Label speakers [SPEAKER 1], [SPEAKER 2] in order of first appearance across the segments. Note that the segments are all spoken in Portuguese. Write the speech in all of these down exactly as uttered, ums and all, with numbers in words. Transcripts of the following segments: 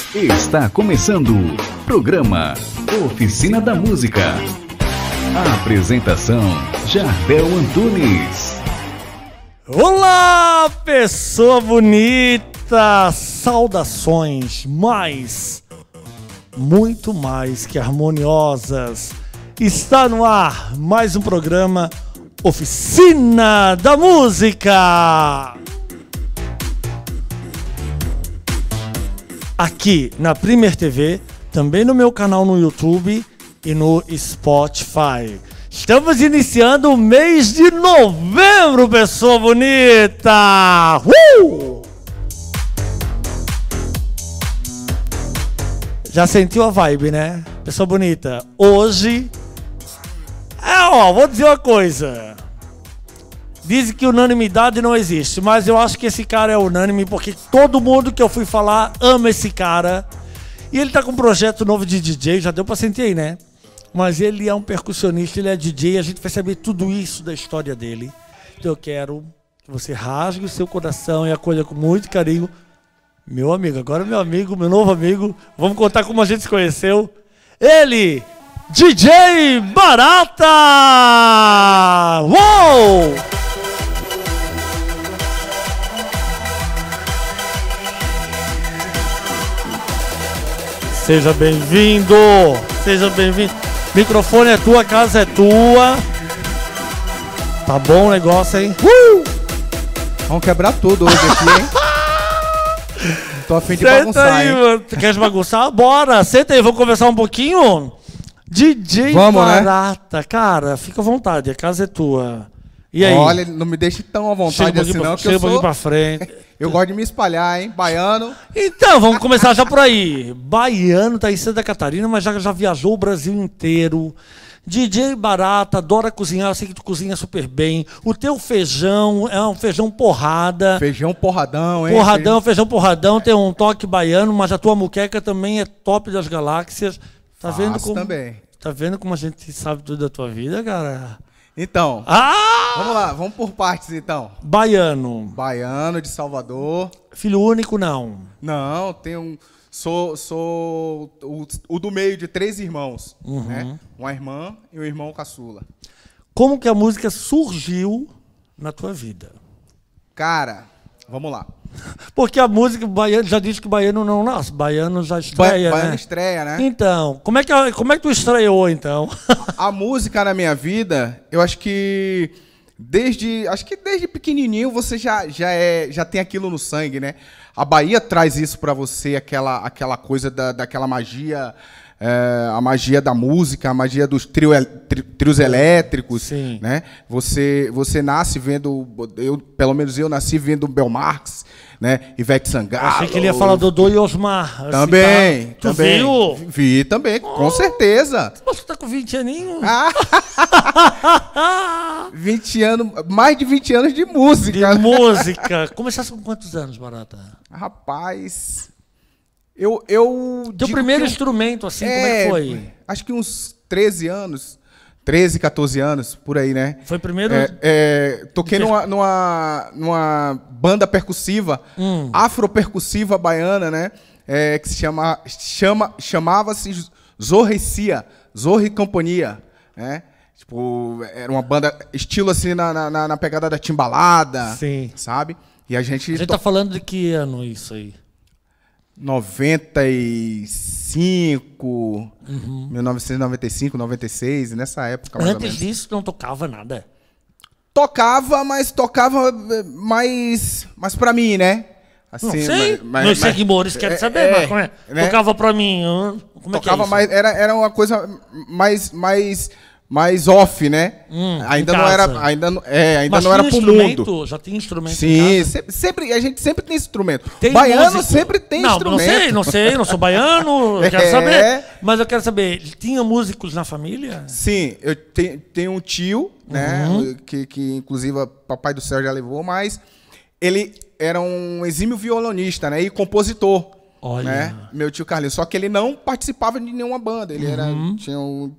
[SPEAKER 1] Está começando o programa Oficina da Música. A apresentação, Jardel Antunes.
[SPEAKER 2] Olá, pessoa bonita! Saudações mais, muito mais que harmoniosas. Está no ar mais um programa Oficina da Música. Aqui na Premier T V, também no meu canal no YouTube e no Spotify. Estamos iniciando o mês de novembro, pessoa bonita! Uh! Já sentiu a vibe, né? Pessoa bonita, hoje... É, ó, vou dizer uma coisa. Dizem que unanimidade não existe, mas eu acho que esse cara é unânime porque todo mundo que eu fui falar ama esse cara. E ele tá com um projeto novo de D J, já deu pra sentir aí, né? Mas ele é um percussionista, ele é D J, a gente vai saber tudo isso da história dele. Então eu quero que você rasgue o seu coração e acolha com muito carinho. Meu amigo, agora meu amigo, meu novo amigo, vamos contar como a gente se conheceu. Ele, D J Barata! Uou! Seja bem-vindo! Seja bem-vindo! Microfone é tua, casa é tua. Tá bom o negócio, hein? Uh!
[SPEAKER 3] Vamos quebrar tudo hoje aqui, hein? Tô a fim de
[SPEAKER 2] Senta
[SPEAKER 3] bagunçar,
[SPEAKER 2] aí,
[SPEAKER 3] hein?
[SPEAKER 2] mano. Tu quer bagunçar? Bora! Senta aí, vamos conversar um pouquinho? D J
[SPEAKER 3] Vamos,
[SPEAKER 2] Barata, né? Cara, fica à vontade, a casa é tua. E aí?
[SPEAKER 3] Olha, não me deixe tão à vontade assim não, que eu
[SPEAKER 2] um
[SPEAKER 3] sou...
[SPEAKER 2] pra frente.
[SPEAKER 3] Eu gosto de me espalhar, hein? Baiano.
[SPEAKER 2] Então, vamos começar já por aí. Baiano, tá em Santa Catarina, mas já, já viajou o Brasil inteiro. D J Barata, adora cozinhar, eu sei que tu cozinha super bem. O teu feijão é um feijão porrada.
[SPEAKER 3] Feijão porradão, hein?
[SPEAKER 2] Porradão, feijão porradão, tem um toque baiano, mas a tua muqueca também é top das galáxias. Tá
[SPEAKER 3] Faço
[SPEAKER 2] vendo como...
[SPEAKER 3] também.
[SPEAKER 2] Tá vendo como a gente sabe tudo da tua vida, cara?
[SPEAKER 3] Então,
[SPEAKER 2] Ah!
[SPEAKER 3] vamos lá, vamos por partes então.
[SPEAKER 2] Baiano.
[SPEAKER 3] Baiano, de Salvador.
[SPEAKER 2] Filho único, não.
[SPEAKER 3] Não, tenho um... Sou, sou o, o do meio de três irmãos,
[SPEAKER 2] Uhum.
[SPEAKER 3] né? Uma irmã e um irmão caçula.
[SPEAKER 2] Como que a música surgiu na tua vida?
[SPEAKER 3] Cara, vamos lá.
[SPEAKER 2] Porque a música, baiano, já diz que baiano não nasce, baiano já estreia,
[SPEAKER 3] Ba Baiano
[SPEAKER 2] né?
[SPEAKER 3] estreia, né?
[SPEAKER 2] Então, como é, que, como é que tu estreou, então?
[SPEAKER 3] A música na minha vida, eu acho que desde, acho que desde pequenininho você já, já, é, já tem aquilo no sangue, né? A Bahia traz isso pra você, aquela, aquela coisa da, daquela magia, é, a magia da música, a magia dos trio, tri, trios elétricos,
[SPEAKER 2] Sim.
[SPEAKER 3] né? Você, você nasce vendo, eu, pelo menos eu nasci vendo Bel Marx, né? Ivete Sangalo.
[SPEAKER 2] Achei que ele ia falar Dodô e Osmar. assim,
[SPEAKER 3] Também,
[SPEAKER 2] tá? Tu
[SPEAKER 3] também.
[SPEAKER 2] viu?
[SPEAKER 3] Vi também,
[SPEAKER 2] Oh.
[SPEAKER 3] com certeza.
[SPEAKER 2] Mas tu tá com vinte aninhos?
[SPEAKER 3] Ah. vinte anos, mais de vinte anos de
[SPEAKER 2] De
[SPEAKER 3] música.
[SPEAKER 2] música. Começasse com quantos anos, Barata?
[SPEAKER 3] Rapaz, eu... eu
[SPEAKER 2] Teu
[SPEAKER 3] digo
[SPEAKER 2] primeiro
[SPEAKER 3] que eu-
[SPEAKER 2] instrumento, assim, como é que foi?
[SPEAKER 3] Acho que uns treze anos, treze, quatorze anos, por aí, né?
[SPEAKER 2] Foi primeiro...
[SPEAKER 3] É, é, toquei
[SPEAKER 2] de per-
[SPEAKER 3] numa, numa, numa banda percussiva,
[SPEAKER 2] Hum.
[SPEAKER 3] afropercussiva baiana, né? É, que se chama, chama, chamava-se Zorricia, Zorri Companhia, né? Tipo, era uma banda estilo assim na, na, na pegada da timbalada,
[SPEAKER 2] Sim.
[SPEAKER 3] sabe? E a gente...
[SPEAKER 2] A gente tá falando de que ano isso aí?
[SPEAKER 3] noventa e cinco,
[SPEAKER 2] Uhum.
[SPEAKER 3] mil novecentos e noventa e cinco, noventa e seis, nessa época mais ou
[SPEAKER 2] Antes
[SPEAKER 3] menos.
[SPEAKER 2] disso, não tocava nada.
[SPEAKER 3] Tocava, mas tocava eh, mais, mais pra mim, né? Assim,
[SPEAKER 2] Não sei.
[SPEAKER 3] mas- mas-
[SPEAKER 2] Meus
[SPEAKER 3] mas-
[SPEAKER 2] seguidores querem
[SPEAKER 3] é,
[SPEAKER 2] saber,
[SPEAKER 3] é,
[SPEAKER 2] mas como é?
[SPEAKER 3] né?
[SPEAKER 2] Tocava pra mim. hã? Como é que é
[SPEAKER 3] Tocava
[SPEAKER 2] isso?
[SPEAKER 3] mais, era, era uma coisa mais, mais, mais off, né?
[SPEAKER 2] Hum,
[SPEAKER 3] ainda
[SPEAKER 2] em
[SPEAKER 3] não
[SPEAKER 2] casa.
[SPEAKER 3] era, ainda não, é, ainda
[SPEAKER 2] Mas
[SPEAKER 3] não
[SPEAKER 2] tinha
[SPEAKER 3] era pro
[SPEAKER 2] instrumento?
[SPEAKER 3] mundo.
[SPEAKER 2] Já tinha instrumento em
[SPEAKER 3] Sim,
[SPEAKER 2] casa?
[SPEAKER 3] sempre, sempre- a gente sempre tem instrumento.
[SPEAKER 2] Tem
[SPEAKER 3] Baiano
[SPEAKER 2] músico?
[SPEAKER 3] sempre tem
[SPEAKER 2] não,
[SPEAKER 3] instrumento.
[SPEAKER 2] Não sei, não sei, não sou baiano, eu quero
[SPEAKER 3] É.
[SPEAKER 2] saber. Mas eu quero saber, tinha músicos na família?
[SPEAKER 3] Sim, eu te- tenho um tio, né,
[SPEAKER 2] Uhum.
[SPEAKER 3] que, que inclusive o Papai do Céu já levou, mas ele era um exímio violonista, né, e compositor.
[SPEAKER 2] Olha.
[SPEAKER 3] Né, meu tio Carlinhos. Só que ele não participava de nenhuma banda, ele era,
[SPEAKER 2] Uhum.
[SPEAKER 3] tinha um,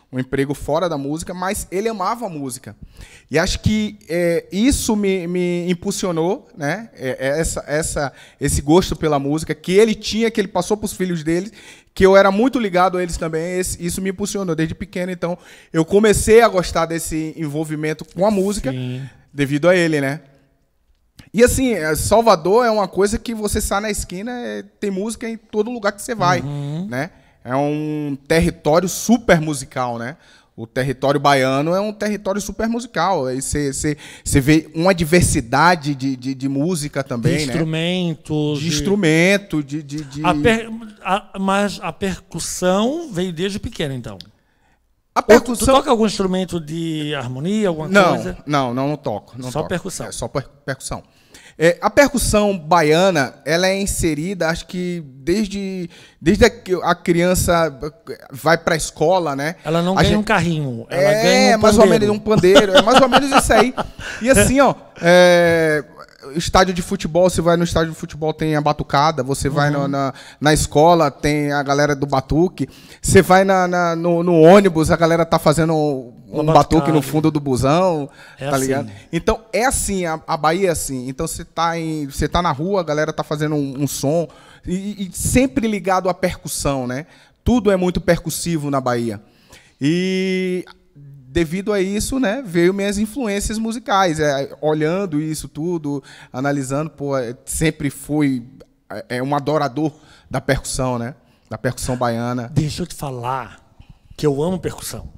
[SPEAKER 3] um emprego fora da música, mas ele amava a música. E acho que é, isso me, me impulsionou, né? É, é essa, essa, esse gosto pela música que ele tinha, que ele passou para os filhos dele, que eu era muito ligado a eles também. Esse, isso me impulsionou desde pequeno. Então, eu comecei a gostar desse envolvimento com a música, Sim. devido a ele, né? E assim, Salvador é uma coisa que você sai na esquina, é, tem música em todo lugar que você vai, uhum. né? É um território super musical, né? O território baiano é um território super musical. Aí você, você, você vê uma diversidade de, de, de música também,
[SPEAKER 2] de
[SPEAKER 3] né?
[SPEAKER 2] Instrumentos.
[SPEAKER 3] De, de instrumento, de... de, de...
[SPEAKER 2] A per... a, mas a percussão veio desde pequeno, então?
[SPEAKER 3] A percussão...
[SPEAKER 2] Tu toca algum instrumento de harmonia, alguma
[SPEAKER 3] não,
[SPEAKER 2] coisa?
[SPEAKER 3] Não, não, não toco. Não
[SPEAKER 2] só
[SPEAKER 3] toco.
[SPEAKER 2] percussão?
[SPEAKER 3] É, só per percussão. É, a percussão baiana, ela é inserida, acho que desde, desde que a criança vai para a escola, né?
[SPEAKER 2] Ela não
[SPEAKER 3] a
[SPEAKER 2] ganha
[SPEAKER 3] gente...
[SPEAKER 2] um carrinho, ela
[SPEAKER 3] é,
[SPEAKER 2] ganha um
[SPEAKER 3] É, mais ou menos um pandeiro, é mais ou menos isso aí. E assim, ó, é, estádio de futebol, você vai no estádio de futebol, tem a batucada, você vai uhum. no, na, na escola, tem a galera do batuque, você vai na, na, no, no ônibus, a galera tá fazendo um batuque no fundo do busão, é tá ligado? Assim. Então, é assim, a, a Bahia é assim. Então, você tá, em, você tá na rua, a galera tá fazendo um, um som, e, e sempre ligado à percussão, né? Tudo é muito percussivo na Bahia. E... devido a isso, né, veio minhas influências musicais, é, olhando isso tudo, analisando, pô, sempre fui é, um adorador da percussão, né, da percussão baiana.
[SPEAKER 2] Deixa eu te falar que eu amo percussão.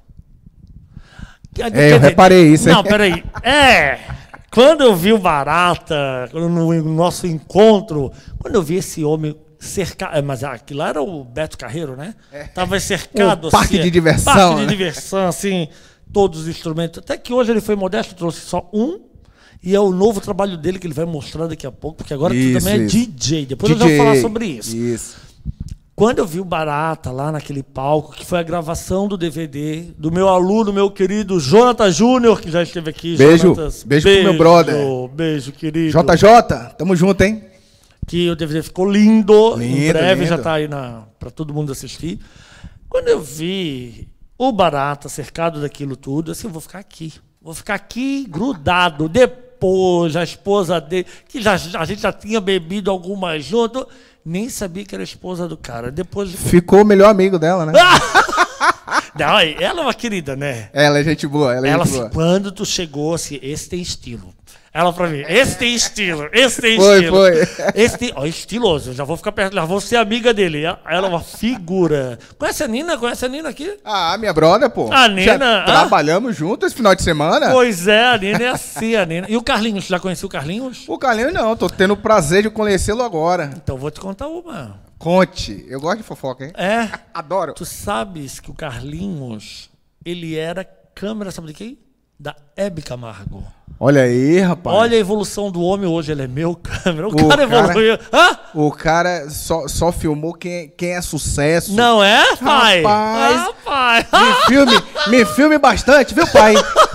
[SPEAKER 3] É, eu dizer, reparei isso.
[SPEAKER 2] Não, peraí. É, quando eu vi o Barata, no nosso encontro, quando eu vi esse homem... cercado, mas aquilo lá era o Beto Carreiro, né? É. Tava cercado,
[SPEAKER 3] um parque
[SPEAKER 2] assim,
[SPEAKER 3] de diversão,
[SPEAKER 2] parque de
[SPEAKER 3] né?
[SPEAKER 2] diversão, assim, todos os instrumentos. Até que hoje ele foi modesto, trouxe só um, e é o novo trabalho dele que ele vai mostrar daqui a pouco, porque agora
[SPEAKER 3] isso,
[SPEAKER 2] tu também
[SPEAKER 3] isso.
[SPEAKER 2] é D J. Depois
[SPEAKER 3] D J,
[SPEAKER 2] eu já vou falar sobre isso.
[SPEAKER 3] Isso.
[SPEAKER 2] Quando eu vi o Barata lá naquele palco, que foi a gravação do D V D do meu aluno, meu querido Jonathan Júnior, que já esteve aqui.
[SPEAKER 3] Beijo,
[SPEAKER 2] Jonatas,
[SPEAKER 3] beijo, beijo pro meu brother.
[SPEAKER 2] Beijo, querido.
[SPEAKER 3] J J, tamo junto, hein?
[SPEAKER 2] Que o D V D ficou lindo,
[SPEAKER 3] lindo
[SPEAKER 2] em breve
[SPEAKER 3] lindo.
[SPEAKER 2] já está aí para todo mundo assistir. Quando eu vi o Barata cercado daquilo tudo, assim, eu vou ficar aqui. Vou ficar aqui grudado. Depois, a esposa dele, que já, a gente já tinha bebido algumas junto, nem sabia que era a esposa do cara. Depois
[SPEAKER 3] ficou o melhor amigo dela, né?
[SPEAKER 2] Não, ela é uma querida, né?
[SPEAKER 3] Ela é gente boa, ela é
[SPEAKER 2] ela,
[SPEAKER 3] gente boa.
[SPEAKER 2] Quando tu chegou, assim, esse tem estilo. Ela pra mim, esse tem estilo, esse tem
[SPEAKER 3] foi,
[SPEAKER 2] estilo.
[SPEAKER 3] Foi,
[SPEAKER 2] esse tem, ó, estiloso, já vou ficar perto, já vou ser amiga dele. Ela é uma figura. Conhece a Nina? Conhece a Nina aqui?
[SPEAKER 3] Ah, minha brother, pô.
[SPEAKER 2] A Nina. Já
[SPEAKER 3] ah? Trabalhamos juntos esse final de semana.
[SPEAKER 2] Pois é, a Nina é assim, a Nina. E o Carlinhos, já conheceu o Carlinhos?
[SPEAKER 3] O Carlinhos não, tô tendo o prazer de conhecê-lo agora.
[SPEAKER 2] Então vou te contar uma.
[SPEAKER 3] Conte, eu gosto de fofoca, hein?
[SPEAKER 2] É.
[SPEAKER 3] Adoro.
[SPEAKER 2] Tu sabes que o Carlinhos, ele era câmera, sabe de quem? Da Hebe Camargo.
[SPEAKER 3] Olha aí, rapaz.
[SPEAKER 2] Olha a evolução do homem hoje, ele é meu câmera. O,
[SPEAKER 3] o
[SPEAKER 2] cara evoluiu.
[SPEAKER 3] Hã? O cara só, só filmou quem, quem é sucesso.
[SPEAKER 2] Não é, pai?
[SPEAKER 3] Rapaz.
[SPEAKER 2] Ah, pai.
[SPEAKER 3] Me filme, me filme bastante, viu, pai?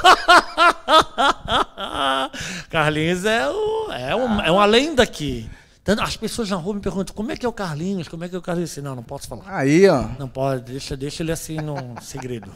[SPEAKER 2] Carlinhos é, o, é, um, é uma lenda aqui. As pessoas na rua me perguntam, como é que é o Carlinhos? Como é que é o Carlinhos? Assim, não, não posso falar.
[SPEAKER 3] Aí, ó.
[SPEAKER 2] Não pode, deixa, deixa ele assim num segredo.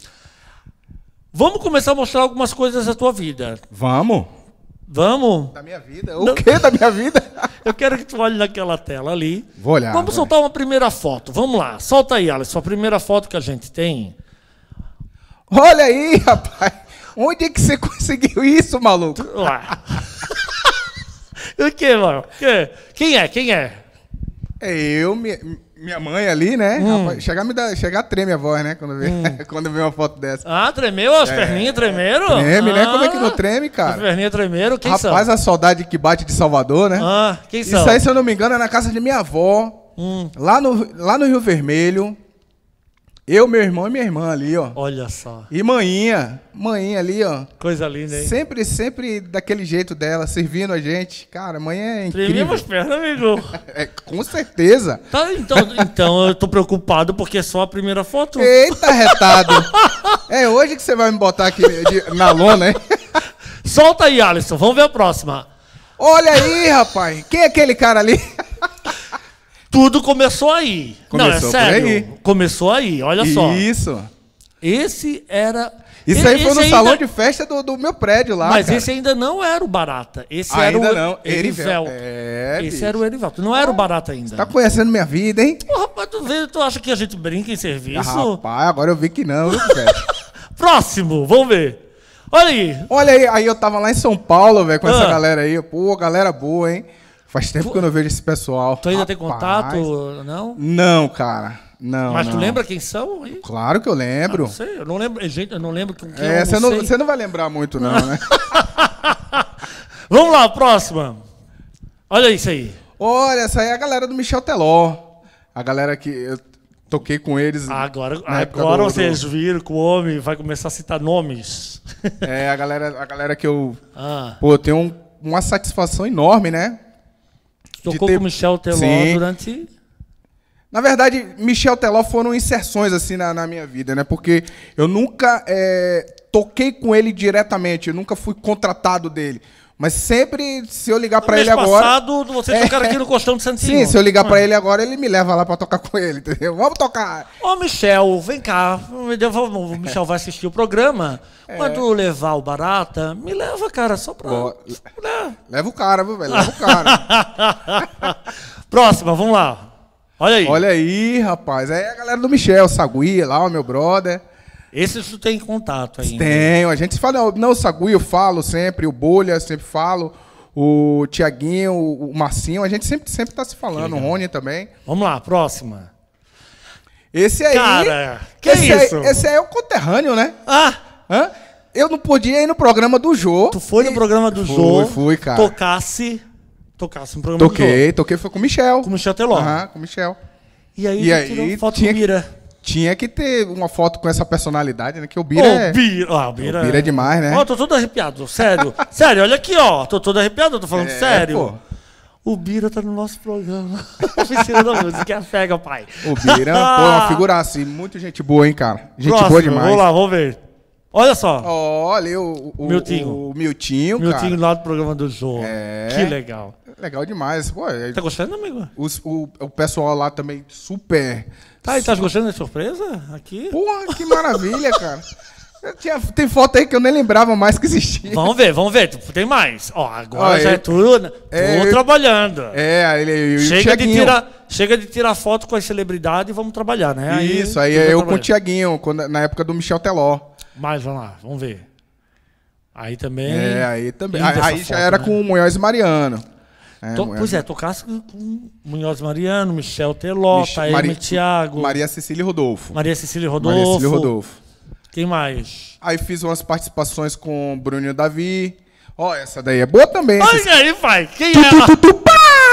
[SPEAKER 2] Vamos começar a mostrar algumas coisas da tua vida.
[SPEAKER 3] Vamos.
[SPEAKER 2] Vamos?
[SPEAKER 3] Da minha vida? O não. quê da minha vida?
[SPEAKER 2] Eu quero que tu olhe naquela tela ali.
[SPEAKER 3] Vou olhar.
[SPEAKER 2] Vamos
[SPEAKER 3] vou
[SPEAKER 2] soltar
[SPEAKER 3] olhar.
[SPEAKER 2] uma primeira foto. Vamos lá. Solta aí, Alisson. A primeira foto que a gente tem.
[SPEAKER 3] Olha aí, rapaz. Onde é que você conseguiu isso, maluco?
[SPEAKER 2] Ué. O que, mano? Quem é? Quem é?
[SPEAKER 3] É eu, minha, minha mãe ali, né?
[SPEAKER 2] Hum.
[SPEAKER 3] Rapaz, chegar, me dá, chegar treme a voz, né? Quando vê, hum. quando vê uma foto dessa.
[SPEAKER 2] Ah, tremeu? As é, perninhas tremeram?
[SPEAKER 3] Treme,
[SPEAKER 2] ah,
[SPEAKER 3] né? Como é que não treme, cara?
[SPEAKER 2] As perninhas tremeram? Quem
[SPEAKER 3] Rapaz,
[SPEAKER 2] são?
[SPEAKER 3] Rapaz, a saudade que bate de Salvador, né?
[SPEAKER 2] Ah, quem são?
[SPEAKER 3] Isso aí, se eu não me engano, é na casa de minha avó.
[SPEAKER 2] Hum.
[SPEAKER 3] Lá, no, lá no Rio Vermelho. Eu, meu irmão e minha irmã ali, ó.
[SPEAKER 2] Olha só.
[SPEAKER 3] E maninha, maninha ali, ó.
[SPEAKER 2] Coisa linda, hein?
[SPEAKER 3] Sempre, sempre daquele jeito dela, servindo a gente. Cara, mãe é incrível.
[SPEAKER 2] Tremeu as pernas, amigo.
[SPEAKER 3] É, com certeza.
[SPEAKER 2] Tá, então, então eu tô preocupado porque é só a primeira foto.
[SPEAKER 3] Eita, retado. É hoje que você vai me botar aqui de, na lona, hein?
[SPEAKER 2] Solta aí, Alisson. Vamos ver a próxima.
[SPEAKER 3] Olha aí, rapaz. Quem é aquele cara ali?
[SPEAKER 2] Tudo começou aí.
[SPEAKER 3] Começou
[SPEAKER 2] Não, é sério.
[SPEAKER 3] por aí.
[SPEAKER 2] Começou aí, olha
[SPEAKER 3] Isso.
[SPEAKER 2] só.
[SPEAKER 3] Isso.
[SPEAKER 2] Esse era...
[SPEAKER 3] Isso aí foi no
[SPEAKER 2] ainda...
[SPEAKER 3] salão de festa do, do meu prédio lá,
[SPEAKER 2] Mas
[SPEAKER 3] cara.
[SPEAKER 2] esse ainda não era o Barata. Esse
[SPEAKER 3] Ainda
[SPEAKER 2] era o
[SPEAKER 3] não.
[SPEAKER 2] Erivelto.
[SPEAKER 3] É,
[SPEAKER 2] esse
[SPEAKER 3] bicho.
[SPEAKER 2] era o Erivelto. Não era o Barata ainda.
[SPEAKER 3] Tá conhecendo minha vida, hein?
[SPEAKER 2] Pô, rapaz, tu, vê, tu acha que a gente brinca em serviço?
[SPEAKER 3] Ah, rapaz, agora eu vi que não, viu, velho?
[SPEAKER 2] Próximo, vamos ver. Olha aí.
[SPEAKER 3] Olha aí, aí eu tava lá em São Paulo, velho, com
[SPEAKER 2] Ah.
[SPEAKER 3] essa galera aí. Pô, galera boa, hein? Faz tempo
[SPEAKER 2] Tu-
[SPEAKER 3] que eu não vejo esse pessoal.
[SPEAKER 2] Tu ainda tem
[SPEAKER 3] Rapaz.
[SPEAKER 2] contato, não?
[SPEAKER 3] Não, cara. Não,
[SPEAKER 2] Mas tu
[SPEAKER 3] não.
[SPEAKER 2] lembra quem são aí?
[SPEAKER 3] Claro que eu lembro.
[SPEAKER 2] Não sei, eu não lembro. Gente, eu não lembro com quem
[SPEAKER 3] É,
[SPEAKER 2] eu
[SPEAKER 3] você não,
[SPEAKER 2] almocei.
[SPEAKER 3] você não vai lembrar muito, não, né?
[SPEAKER 2] Vamos lá, próxima. Olha isso aí.
[SPEAKER 3] Olha, essa aí é a galera do Michel Teló. A galera que eu toquei com eles.
[SPEAKER 2] Agora,
[SPEAKER 3] na época
[SPEAKER 2] agora
[SPEAKER 3] do-
[SPEAKER 2] vocês
[SPEAKER 3] do-
[SPEAKER 2] viram que o homem vai começar a citar nomes.
[SPEAKER 3] É, a galera, a galera que eu.
[SPEAKER 2] Ah,
[SPEAKER 3] Pô, eu tenho um- uma satisfação enorme, né?
[SPEAKER 2] tocou
[SPEAKER 3] ter-
[SPEAKER 2] com o Michel Teló
[SPEAKER 3] Sim.
[SPEAKER 2] durante...
[SPEAKER 3] Na verdade, Michel Teló foram inserções assim na, na minha vida, né? Porque eu nunca é, toquei com ele diretamente, eu nunca fui contratado dele. Mas sempre, se eu ligar
[SPEAKER 2] No
[SPEAKER 3] pra
[SPEAKER 2] mês
[SPEAKER 3] ele agora.
[SPEAKER 2] passado, vocês
[SPEAKER 3] É.
[SPEAKER 2] tocaram aqui no Costão de Santinho.
[SPEAKER 3] Sim, se eu ligar
[SPEAKER 2] Ah.
[SPEAKER 3] pra ele agora, ele me leva lá pra tocar com ele, entendeu? Vamos tocar!
[SPEAKER 2] Ô, Michel, vem cá. O Michel vai assistir o programa. Quando levar o Barata, me leva, cara, só pra...
[SPEAKER 3] Ó,
[SPEAKER 2] né?
[SPEAKER 3] leva o cara, viu, velho? Leva o cara.
[SPEAKER 2] Próxima, vamos lá. Olha aí.
[SPEAKER 3] Olha aí, rapaz. É a galera do Michel, Saguia lá, o meu brother.
[SPEAKER 2] Esse tu tem contato ainda.
[SPEAKER 3] Tenho, a gente se fala. Não, o Saguia eu falo sempre, o Bolha eu sempre falo, o Tiaguinho, o Marcinho, a gente sempre, sempre tá se falando, o Rony também.
[SPEAKER 2] Vamos lá, próxima.
[SPEAKER 3] Esse aí.
[SPEAKER 2] Cara, que
[SPEAKER 3] esse
[SPEAKER 2] isso?
[SPEAKER 3] Aí, esse aí é o conterrâneo, né?
[SPEAKER 2] Ah,
[SPEAKER 3] Hã? Eu não podia ir no programa do Jô.
[SPEAKER 2] tu foi no
[SPEAKER 3] E-
[SPEAKER 2] programa do
[SPEAKER 3] Fui,
[SPEAKER 2] Jô.
[SPEAKER 3] fui, cara.
[SPEAKER 2] Tocasse. Tocasse no programa do
[SPEAKER 3] Toquei,
[SPEAKER 2] Jô.
[SPEAKER 3] toquei, foi com o Michel.
[SPEAKER 2] Com o Michel Teló.
[SPEAKER 3] Aham, com o Michel.
[SPEAKER 2] E aí,
[SPEAKER 3] E
[SPEAKER 2] tu
[SPEAKER 3] aí,
[SPEAKER 2] tirou foto
[SPEAKER 3] tinha
[SPEAKER 2] com o
[SPEAKER 3] que-
[SPEAKER 2] Bira.
[SPEAKER 3] Tinha que ter uma foto com essa personalidade, né? Que o Bira
[SPEAKER 2] Ô,
[SPEAKER 3] é.
[SPEAKER 2] Bira. Ah, o Bira,
[SPEAKER 3] O Bira é demais, né?
[SPEAKER 2] Ó, tô todo arrepiado, sério. Sério, olha aqui, ó. Tô todo arrepiado, eu tô falando
[SPEAKER 3] É,
[SPEAKER 2] sério.
[SPEAKER 3] pô.
[SPEAKER 2] O Bira tá no nosso programa. Oficina da Música, que é a pega, pai.
[SPEAKER 3] O Bira, pô, é uma figuraça. E muito gente boa, hein, cara? Gente
[SPEAKER 2] Próximo,
[SPEAKER 3] boa demais.
[SPEAKER 2] Vamos lá, vamos ver. Olha só.
[SPEAKER 3] Olha, o, o,
[SPEAKER 2] Miltinho.
[SPEAKER 3] o, o Miltinho,
[SPEAKER 2] Miltinho
[SPEAKER 3] cara.
[SPEAKER 2] lá do programa do Jô.
[SPEAKER 3] É.
[SPEAKER 2] Que legal.
[SPEAKER 3] Legal demais. Pô, é-
[SPEAKER 2] Tá gostando, amigo?
[SPEAKER 3] os- o, o pessoal lá também super...
[SPEAKER 2] Tá, e tá gostando da surpresa? Aqui?
[SPEAKER 3] Porra, que maravilha, cara. Eu tinha, tem foto aí que eu nem lembrava mais que existia.
[SPEAKER 2] Vamos ver, vamos ver. Tem mais. Ó, agora
[SPEAKER 3] Ó,
[SPEAKER 2] já é
[SPEAKER 3] eu-
[SPEAKER 2] tudo.
[SPEAKER 3] é,
[SPEAKER 2] Tô
[SPEAKER 3] eu-
[SPEAKER 2] trabalhando.
[SPEAKER 3] É, ele e o
[SPEAKER 2] Chega de,
[SPEAKER 3] Tiaguinho.
[SPEAKER 2] tirar, chega de tirar foto com as celebridades e vamos trabalhar, né?
[SPEAKER 3] Isso, aí
[SPEAKER 2] tudo
[SPEAKER 3] é eu com o
[SPEAKER 2] trabalhando.
[SPEAKER 3] Tiaguinho, quando- na época do Michel Teló.
[SPEAKER 2] Mas vamos lá, vamos ver. Aí também.
[SPEAKER 3] É, aí também.
[SPEAKER 2] linda
[SPEAKER 3] Aí,
[SPEAKER 2] essa
[SPEAKER 3] aí já
[SPEAKER 2] foto,
[SPEAKER 3] era
[SPEAKER 2] né?
[SPEAKER 3] com o Munhoz e Mariano. É,
[SPEAKER 2] To-
[SPEAKER 3] Munhoz-
[SPEAKER 2] Pois é, tocasse com Munhoz Mariano, Michel Teló,
[SPEAKER 3] Mich-
[SPEAKER 2] Taeme
[SPEAKER 3] Mari-
[SPEAKER 2] Thiago, Maria,
[SPEAKER 3] Maria Cecília e Rodolfo.
[SPEAKER 2] Cecília Rodolfo.
[SPEAKER 3] Maria Cecília e Rodolfo.
[SPEAKER 2] Quem mais?
[SPEAKER 3] Aí fiz umas participações com o Bruninho Davi. Ó, essa daí é boa também. esses-
[SPEAKER 2] Olha aí, pai. Quem
[SPEAKER 3] Tu, tu,
[SPEAKER 2] é?
[SPEAKER 3] tu, tu, pá!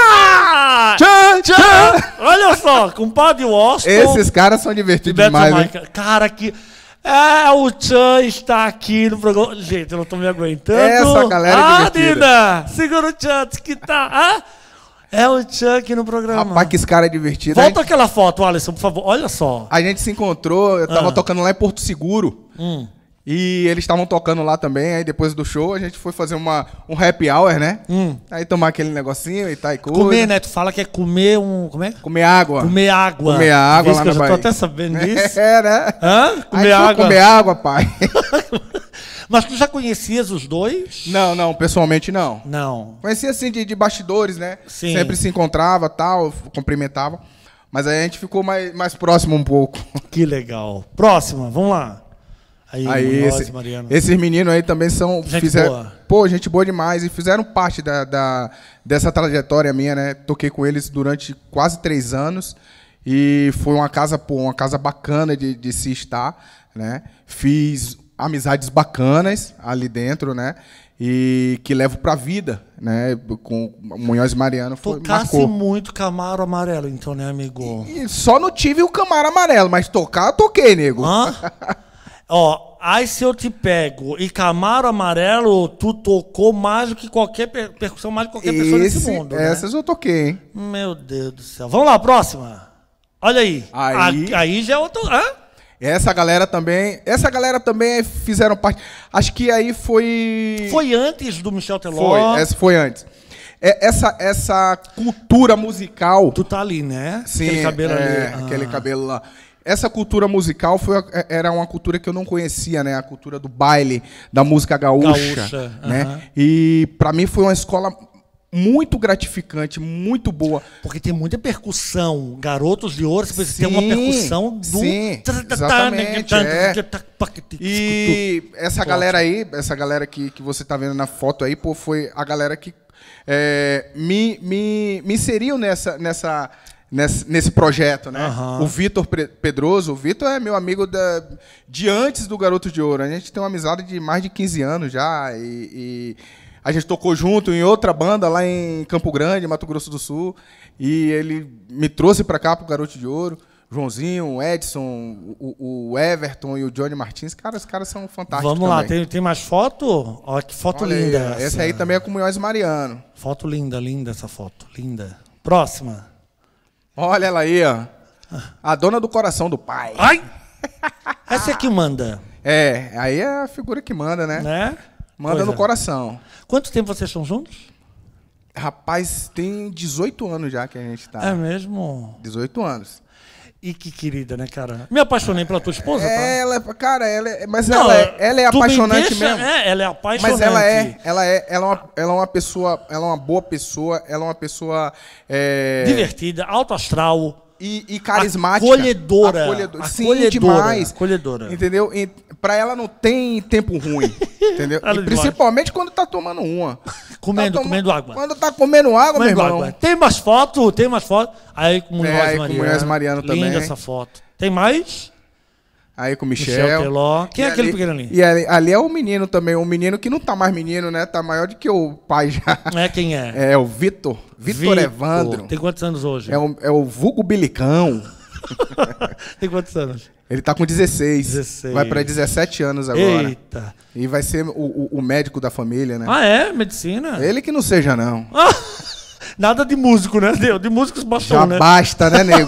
[SPEAKER 2] Ah!
[SPEAKER 3] Tchan,
[SPEAKER 2] Tchan!
[SPEAKER 3] tchan!
[SPEAKER 2] Olha só, compadre Washington.
[SPEAKER 3] Esses caras são
[SPEAKER 2] e
[SPEAKER 3] divertidos
[SPEAKER 2] Beto
[SPEAKER 3] demais, né?
[SPEAKER 2] Maica. Cara, que. É, o Tchan está aqui no programa. Gente, eu não tô me aguentando.
[SPEAKER 3] Essa galera é
[SPEAKER 2] ah,
[SPEAKER 3] divertida.
[SPEAKER 2] Nina! Segura o Tchan, que tá. Ah, é o Tchan aqui no programa.
[SPEAKER 3] Rapaz, que esse cara é divertido.
[SPEAKER 2] Volta
[SPEAKER 3] A gente,
[SPEAKER 2] aquela foto, Alisson, por favor. Olha só.
[SPEAKER 3] a gente se encontrou, eu tava
[SPEAKER 2] Ah.
[SPEAKER 3] tocando lá em Porto Seguro.
[SPEAKER 2] Hum.
[SPEAKER 3] E eles estavam tocando lá também. Aí depois do show a gente foi fazer uma, um happy hour, né?
[SPEAKER 2] Hum.
[SPEAKER 3] Aí tomar aquele negocinho e tal e coisa.
[SPEAKER 2] Comer, né? Tu fala que é comer um. Como é?
[SPEAKER 3] Comer água.
[SPEAKER 2] Comer água.
[SPEAKER 3] Comer água
[SPEAKER 2] Isso
[SPEAKER 3] lá
[SPEAKER 2] que eu
[SPEAKER 3] na
[SPEAKER 2] já tô
[SPEAKER 3] Bahia.
[SPEAKER 2] até sabendo disso.
[SPEAKER 3] É, né?
[SPEAKER 2] Hã?
[SPEAKER 3] Aí
[SPEAKER 2] Comer
[SPEAKER 3] foi
[SPEAKER 2] água.
[SPEAKER 3] Comer água, pai.
[SPEAKER 2] Mas tu já conhecias os dois?
[SPEAKER 3] Não, não, pessoalmente não.
[SPEAKER 2] Não.
[SPEAKER 3] Conhecia assim de, de bastidores, né?
[SPEAKER 2] Sim.
[SPEAKER 3] Sempre se encontrava, tal, cumprimentava. Mas aí a gente ficou mais, mais próximo um pouco.
[SPEAKER 2] Que legal. Próxima, vamos lá. Aí,
[SPEAKER 3] Aí
[SPEAKER 2] Munhoz,
[SPEAKER 3] esse-
[SPEAKER 2] Mariano.
[SPEAKER 3] esses meninos aí também são.
[SPEAKER 2] Gente
[SPEAKER 3] fizeram,
[SPEAKER 2] boa.
[SPEAKER 3] Pô, gente boa demais. E fizeram parte da, da- dessa trajetória minha, né? Toquei com eles durante quase três anos. E foi uma casa, pô, uma casa bacana de, de se estar, né? Fiz amizades bacanas ali dentro, né? E que levo pra vida, né? Com o Munhoz e Mariano foi,
[SPEAKER 2] Tocasse
[SPEAKER 3] marcou.
[SPEAKER 2] muito Camaro Amarelo, então, né, amigo?
[SPEAKER 3] E só não tive o Camaro Amarelo, mas tocar eu toquei, nego.
[SPEAKER 2] Hã? Ó, aí se eu te pego e Camaro Amarelo, tu tocou mais do que qualquer per percussão, mais do que qualquer pessoa nesse
[SPEAKER 3] Esse-
[SPEAKER 2] mundo, né?
[SPEAKER 3] essas eu toquei, hein?
[SPEAKER 2] Meu Deus do céu. Vamos lá, próxima. Olha aí.
[SPEAKER 3] Aí-
[SPEAKER 2] A- aí já é outro... Hã?
[SPEAKER 3] Essa galera também, essa galera também fizeram parte. Acho que aí foi.
[SPEAKER 2] Foi antes do Michel Teló.
[SPEAKER 3] Foi, essa foi antes. É, essa, essa cultura musical.
[SPEAKER 2] Tu tá ali, né?
[SPEAKER 3] Sim,
[SPEAKER 2] Aquele cabelo
[SPEAKER 3] é,
[SPEAKER 2] ali. Ah.
[SPEAKER 3] aquele cabelo lá. essa cultura musical foi, era uma cultura que eu não conhecia, né? A cultura do baile, da música gaúcha. gaúcha né? Uh-huh. E para mim foi uma escola muito gratificante, muito boa.
[SPEAKER 2] Porque tem muita percussão. Garotos de Ouro, você sim, tem uma percussão do...
[SPEAKER 3] Sim, exatamente. É. E essa Forte. galera aí, essa galera que, que você tá vendo na foto aí, pô, foi a galera que é, me, me, me inseriu nessa... nessa Nesse, nesse projeto, né? Uhum. O Vitor Pedroso, o Vitor é meu amigo da, de antes do Garoto de Ouro. A gente tem uma amizade de mais de quinze anos já. E, e a gente tocou junto em outra banda lá em Campo Grande, Mato Grosso do Sul. E ele me trouxe para cá, pro Garoto de Ouro. Joãozinho, o Edson, o, o Everton e o Johnny Martins. Cara, os caras são fantásticos.
[SPEAKER 2] Vamos lá,
[SPEAKER 3] também.
[SPEAKER 2] tem, tem mais foto? Olha que foto
[SPEAKER 3] Olha
[SPEAKER 2] linda.
[SPEAKER 3] Aí, essa. essa aí também é com o Munhoz Mariano.
[SPEAKER 2] Foto linda, linda essa foto. Linda. Próxima.
[SPEAKER 3] Olha ela aí, ó. A dona do coração do pai.
[SPEAKER 2] Ai! Essa é que manda.
[SPEAKER 3] É, aí é a figura que manda, né?
[SPEAKER 2] Né?
[SPEAKER 3] Manda
[SPEAKER 2] pois
[SPEAKER 3] no
[SPEAKER 2] é.
[SPEAKER 3] coração.
[SPEAKER 2] Quanto tempo vocês estão juntos?
[SPEAKER 3] Rapaz, tem dezoito anos já que a gente tá.
[SPEAKER 2] É mesmo?
[SPEAKER 3] dezoito anos.
[SPEAKER 2] E que querida, né, cara? Me apaixonei pela tua esposa, tá?
[SPEAKER 3] Ela, cara, ela é, mas não, ela, é, ela é apaixonante
[SPEAKER 2] deixa,
[SPEAKER 3] mesmo.
[SPEAKER 2] É, ela é apaixonante.
[SPEAKER 3] Mas ela é, ela é, ela é uma, ela é uma pessoa, ela é uma boa pessoa, ela é uma pessoa é...
[SPEAKER 2] divertida, alto astral.
[SPEAKER 3] E, e carismática.
[SPEAKER 2] Acolhedora.
[SPEAKER 3] Acolhedora. Sim,
[SPEAKER 2] acolhedora,
[SPEAKER 3] demais.
[SPEAKER 2] Acolhedora.
[SPEAKER 3] Entendeu? E pra ela não tem tempo ruim. Entendeu? E principalmente quando tá tomando uma.
[SPEAKER 2] Comendo,
[SPEAKER 3] tá
[SPEAKER 2] comendo água.
[SPEAKER 3] Quando tá comendo água, comendo meu irmão. Água.
[SPEAKER 2] Tem mais fotos, tem mais fotos. Aí com o Munhoz
[SPEAKER 3] é,
[SPEAKER 2] Mariano.
[SPEAKER 3] Com o Munhoz Mariano também.
[SPEAKER 2] Linda essa foto. Tem mais?
[SPEAKER 3] Aí com o Michel.
[SPEAKER 2] Michel Teló. Quem
[SPEAKER 3] e
[SPEAKER 2] é aquele
[SPEAKER 3] ali,
[SPEAKER 2] pequeno ali?
[SPEAKER 3] E ali, ali é o menino também. Um menino que não tá mais menino, né? Tá maior do que o pai já.
[SPEAKER 2] É, quem é?
[SPEAKER 3] É o Vitor. Vitor Evandro.
[SPEAKER 2] Tem quantos anos hoje?
[SPEAKER 3] É o, é o vulgo Bilicão.
[SPEAKER 2] Tem quantos anos?
[SPEAKER 3] Ele tá com dezesseis.
[SPEAKER 2] dezesseis.
[SPEAKER 3] Vai para dezessete anos agora.
[SPEAKER 2] Eita.
[SPEAKER 3] E vai ser o, o, o médico da família, né?
[SPEAKER 2] Ah, é? Medicina?
[SPEAKER 3] Ele que não seja, não.
[SPEAKER 2] Nada de músico, né? De músicos baixou,
[SPEAKER 3] Já
[SPEAKER 2] né?
[SPEAKER 3] basta, né, nego?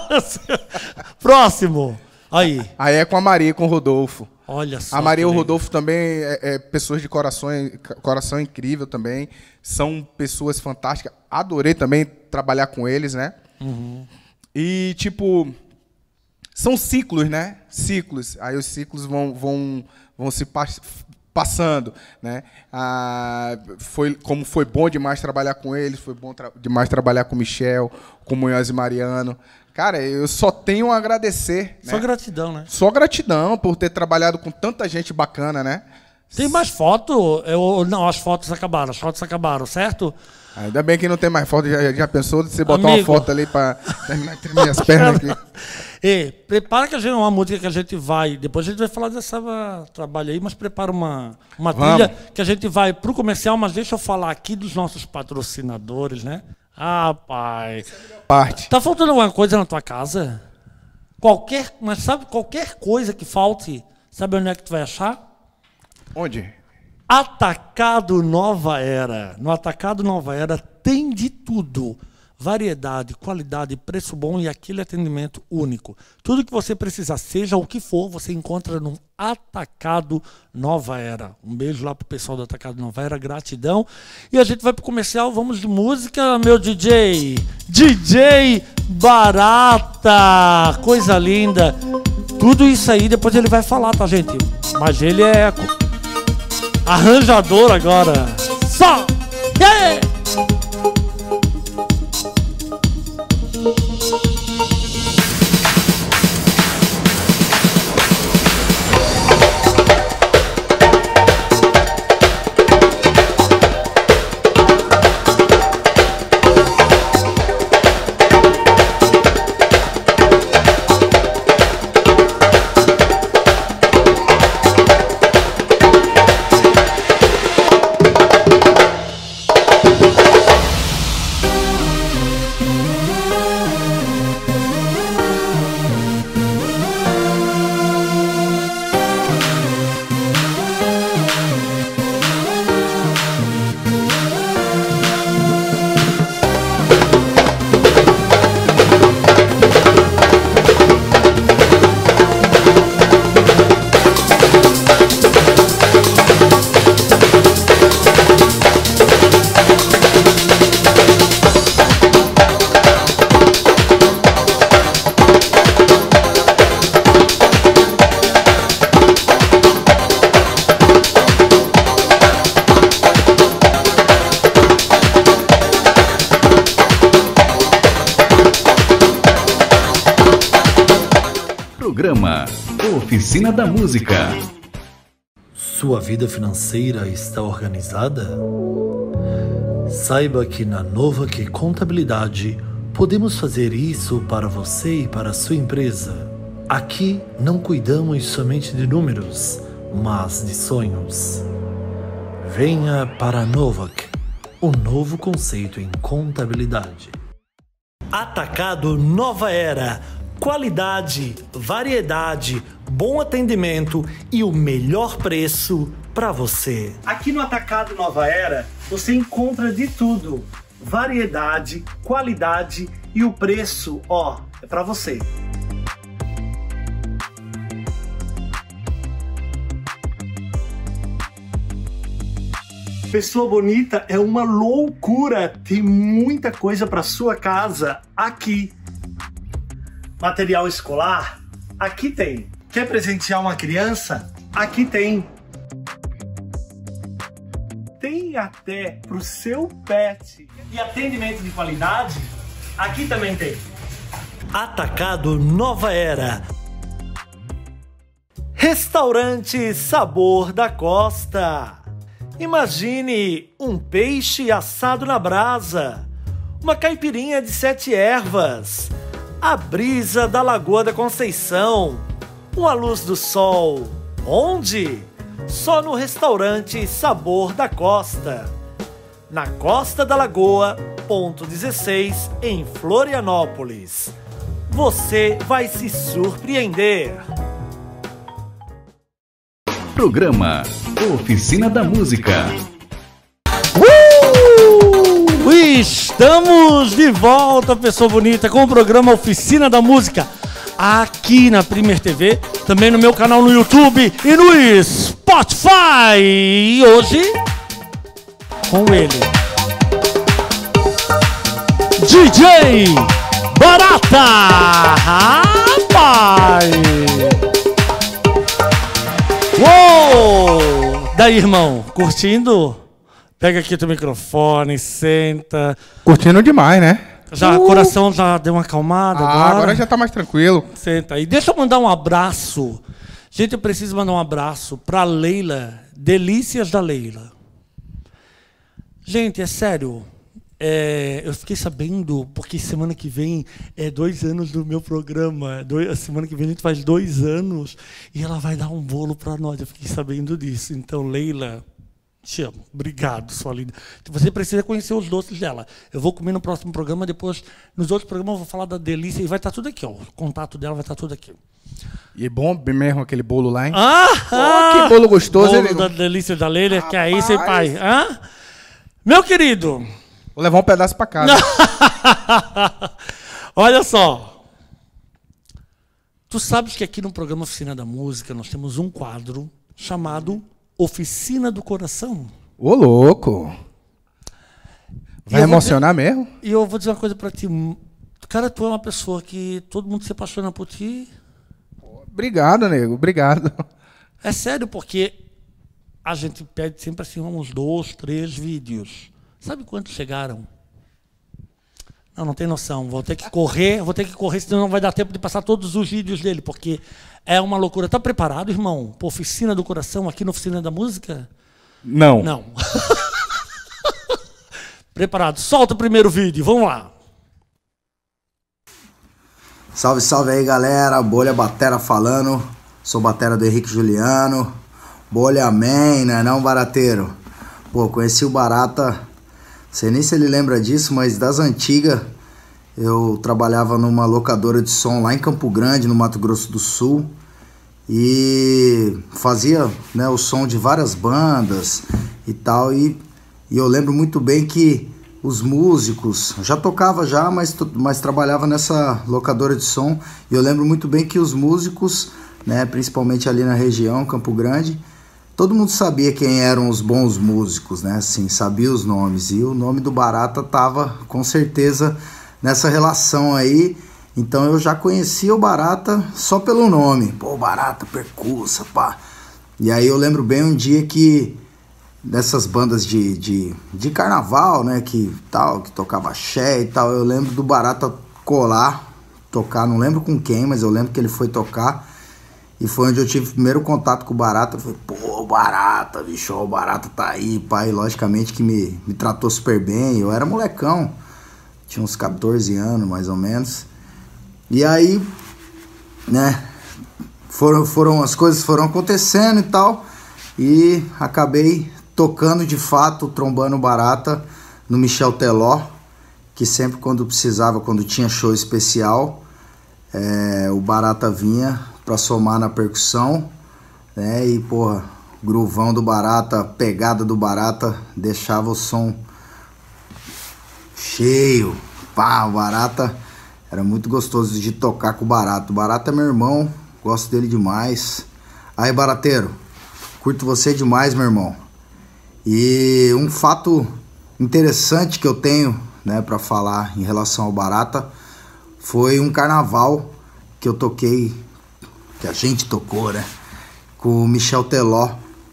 [SPEAKER 2] Próximo. Aí.
[SPEAKER 3] Aí é com a Maria e com o Rodolfo.
[SPEAKER 2] Olha só.
[SPEAKER 3] A Maria e o Rodolfo também é, é pessoas de coração, coração incrível também. São pessoas fantásticas. Adorei também trabalhar com eles, né?
[SPEAKER 2] Uhum.
[SPEAKER 3] E, tipo, são ciclos, né? Ciclos. Aí os ciclos vão, vão, vão se pass passando, né? Ah, foi, como foi bom demais trabalhar com eles, foi bom tra demais trabalhar com o Michel, com o Munhoz Mariano. Cara, eu só tenho a agradecer.
[SPEAKER 2] Só
[SPEAKER 3] né?
[SPEAKER 2] gratidão, né?
[SPEAKER 3] Só gratidão por ter trabalhado com tanta gente bacana, né?
[SPEAKER 2] Tem mais foto? Eu, não, as fotos acabaram, as fotos acabaram, certo?
[SPEAKER 3] Ainda bem que não tem mais foto. Já, já pensou de você botar
[SPEAKER 2] Amigo.
[SPEAKER 3] uma foto ali para terminar de tremer as pernas aqui?
[SPEAKER 2] E prepara que a gente uma música que a gente vai. Depois a gente vai falar desse trabalho aí, mas prepara uma, uma trilha que a gente vai pro comercial, mas deixa eu falar aqui dos nossos patrocinadores, né? Ah, pai.
[SPEAKER 3] Parte.
[SPEAKER 2] Tá faltando alguma coisa na tua casa? Qualquer, mas sabe, qualquer coisa que falte, sabe onde é que tu vai achar?
[SPEAKER 3] Onde?
[SPEAKER 2] Atacado Nova Era. No Atacado Nova Era tem de tudo. Variedade, qualidade, preço bom e aquele atendimento único. Tudo que você precisar, seja o que for, você encontra no Atacado Nova Era. Um beijo lá pro pessoal do Atacado Nova Era, gratidão. E a gente vai pro comercial, vamos de música, meu D J. D J Barata, coisa linda. Tudo isso aí, depois ele vai falar, tá, gente? Mas ele é arranjador agora. Só! Yeah!
[SPEAKER 1] Programa Oficina da Música.
[SPEAKER 4] Sua vida financeira está organizada? Saiba que na Novak Contabilidade podemos fazer isso para você e para a sua empresa. Aqui não cuidamos somente de números, mas de sonhos. Venha para a Novak, um novo conceito em contabilidade. Atacado Nova Era. Qualidade, variedade, bom atendimento e o melhor preço para você. Aqui no Atacado Nova Era, você encontra de tudo. Variedade, qualidade e o preço, ó, é para você. Pessoa bonita é uma loucura. Tem muita coisa para sua casa aqui. Material escolar? Aqui tem. Quer presentear uma criança? Aqui tem. Tem até pro seu pet. E atendimento de qualidade? Aqui também tem. Atacado Nova Era. Restaurante Sabor da Costa. Imagine um peixe assado na brasa, uma caipirinha de sete ervas, a brisa da Lagoa da Conceição, uma luz do sol. Onde? Só no restaurante Sabor da Costa, na Costa da Lagoa, ponto dezesseis, em Florianópolis. Você vai se surpreender.
[SPEAKER 1] Programa Oficina da Música.
[SPEAKER 2] Uh! Estamos de volta, pessoa bonita, com o programa Oficina da Música, aqui na Premier T V, também no meu canal no YouTube e no Spotify. E hoje, com ele, D J Barata. Rapaz! Uou! Daí, irmão, curtindo? Pega aqui teu microfone, senta.
[SPEAKER 3] Curtindo demais, né?
[SPEAKER 2] Já,
[SPEAKER 3] uh.
[SPEAKER 2] o coração já deu uma acalmada
[SPEAKER 3] ah,
[SPEAKER 2] agora.
[SPEAKER 3] agora já tá mais tranquilo.
[SPEAKER 2] Senta aí. Deixa eu mandar um abraço. Gente, eu preciso mandar um abraço pra Leila. Delícias da Leila. Gente, é sério. É, eu fiquei sabendo, porque semana que vem é dois anos do meu programa. Dois, semana que vem a gente faz dois anos e ela vai dar um bolo para nós. Eu fiquei sabendo disso. Então, Leila, te amo. Obrigado, sua linda. Você precisa conhecer os doces dela. Eu vou comer no próximo programa, depois, nos outros programas, eu vou falar da delícia e vai estar tudo aqui, ó. O contato dela vai estar tudo aqui.
[SPEAKER 3] E é bom mesmo aquele bolo lá, hein?
[SPEAKER 2] Ah!
[SPEAKER 3] Oh,
[SPEAKER 2] ah
[SPEAKER 3] que bolo gostoso,
[SPEAKER 2] bolo
[SPEAKER 3] hein?
[SPEAKER 2] da delícia da Leila,
[SPEAKER 3] Rapaz.
[SPEAKER 2] que é isso, hein, pai? Hã? Meu querido...
[SPEAKER 3] Vou levar um pedaço pra casa.
[SPEAKER 2] Olha só. Tu sabes que aqui no programa Oficina da Música nós temos um quadro chamado Oficina do Coração.
[SPEAKER 3] Ô, louco. Vai emocionar dizer, mesmo?
[SPEAKER 2] E eu vou dizer uma coisa pra ti. Cara, tu é uma pessoa que todo mundo se apaixona por ti.
[SPEAKER 3] Obrigado, nego. Obrigado.
[SPEAKER 2] É sério, porque a gente pede sempre assim uns dois, três vídeos. Sabe quantos chegaram? Não, não tem noção. Vou ter que correr, vou ter que correr, senão não vai dar tempo de passar todos os vídeos dele, porque é uma loucura. Tá preparado, irmão? Para Oficina do Coração, aqui na Oficina da Música?
[SPEAKER 3] Não.
[SPEAKER 2] Não. Preparado. Solta o primeiro vídeo, vamos lá.
[SPEAKER 5] Salve, salve aí, galera. Bolha Batera falando. Sou batera do Henrique Juliano. Bolha man, né não, barateiro? Pô, conheci o Barata... Sei nem se ele lembra disso, mas das antigas, eu trabalhava numa locadora de som lá em Campo Grande, no Mato Grosso do Sul, e fazia, né, o som de várias bandas e tal, e, e eu lembro muito bem que os músicos, já tocava já, mas, mas trabalhava nessa locadora de som, e eu lembro muito bem que os músicos, né, principalmente ali na região, Campo Grande, todo mundo sabia quem eram os bons músicos, né? Assim, sabia os nomes. E o nome do Barata tava, com certeza, nessa relação aí. Então eu já conhecia o Barata só pelo nome. Pô, Barata, percussa, pá. E aí eu lembro bem um dia que, dessas bandas de, de, de carnaval, né? Que, tal, que tocava axé e tal. Eu lembro do Barata colar, tocar, não lembro com quem, mas eu lembro que ele foi tocar. E foi onde eu tive o primeiro contato com o Barata. Eu falei, pô, Barata, bicho, o Barata tá aí, pai. Logicamente que me, me tratou super bem. Eu era molecão, tinha uns quatorze anos, mais ou menos. E aí, né, foram, foram, as coisas foram acontecendo e tal. E acabei tocando de fato, trombando o Barata no Michel Teló, que sempre quando precisava, quando tinha show especial, é, o Barata vinha pra somar na percussão, né? E, porra, gruvão do Barata, pegada do Barata, deixava o som cheio. Pá, o Barata era muito gostoso de tocar com o Barata. O Barata é meu irmão, gosto dele demais. Aí, Barateiro, curto você demais, meu irmão. E um fato interessante que eu tenho, né, pra falar em relação ao Barata, foi um carnaval que eu toquei, que a gente tocou, né, com o Michel Teló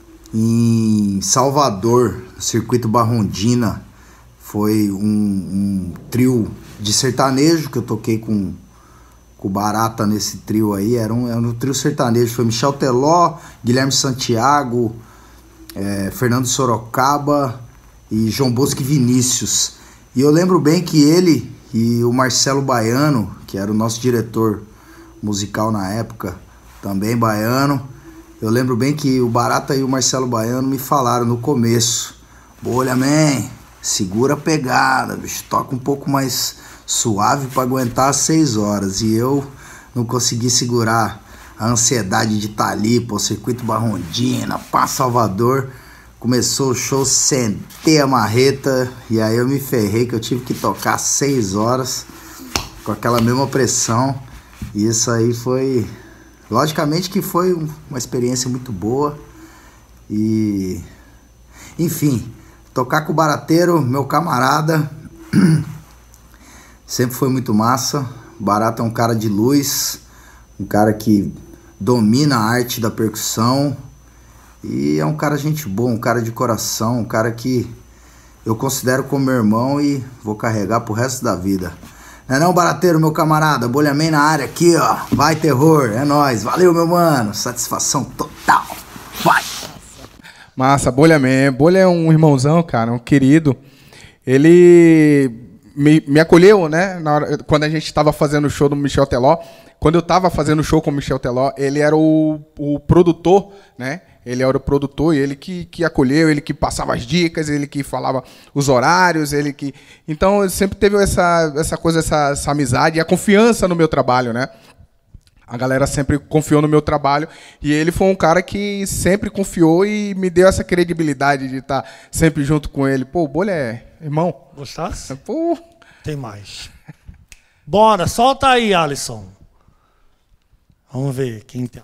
[SPEAKER 5] em Salvador, no Circuito Barrondina. Foi um, um trio de sertanejo que eu toquei com, com o Barata nesse trio aí. Era um, era um trio sertanejo, foi Michel Teló, Guilherme Santiago, é, Fernando Sorocaba e João Bosco e Vinícius. E eu lembro bem que ele e o Marcelo Baiano, que era o nosso diretor musical na época, também baiano, eu lembro bem que o Barata e o Marcelo Baiano me falaram no começo: Bolha, man, segura a pegada, bicho, toca um pouco mais suave para aguentar as seis horas. E eu não consegui segurar a ansiedade de estar ali, pô, Circuito Barrondina, pá, Salvador. Começou o show, sentei a marreta e aí eu me ferrei que eu tive que tocar seis horas com aquela mesma pressão. E isso aí foi... Logicamente que foi uma experiência muito boa. E... Enfim, tocar com o Barateiro, meu camarada, sempre foi muito massa. O Barata é um cara de luz, um cara que domina a arte da percussão. E é um cara gente boa, um cara de coração, um cara que eu considero como meu irmão e vou carregar pro resto da vida. Não é não, Barateiro, meu camarada? Bolha Man na área aqui, ó. Vai, terror, é nóis. Valeu, meu mano. Satisfação total. Vai.
[SPEAKER 3] Massa, Bolha Man. Bolha é um irmãozão, cara, um querido. Ele me, me acolheu, né? Na hora, quando a gente estava fazendo o show do Michel Teló. Quando eu estava fazendo o show com o Michel Teló, ele era o, o produtor, né? Ele era o produtor e ele que, que acolheu, ele que passava as dicas, ele que falava os horários, ele que... Então, sempre teve essa, essa coisa, essa, essa amizade e a confiança no meu trabalho, né? A galera sempre confiou no meu trabalho e ele foi um cara que sempre confiou e me deu essa credibilidade de estar sempre junto com ele. Pô, o Bolha é irmão.
[SPEAKER 2] Gostasse?
[SPEAKER 3] Pô.
[SPEAKER 2] Tem mais. Bora, solta aí, Alisson. Vamos ver quem tá.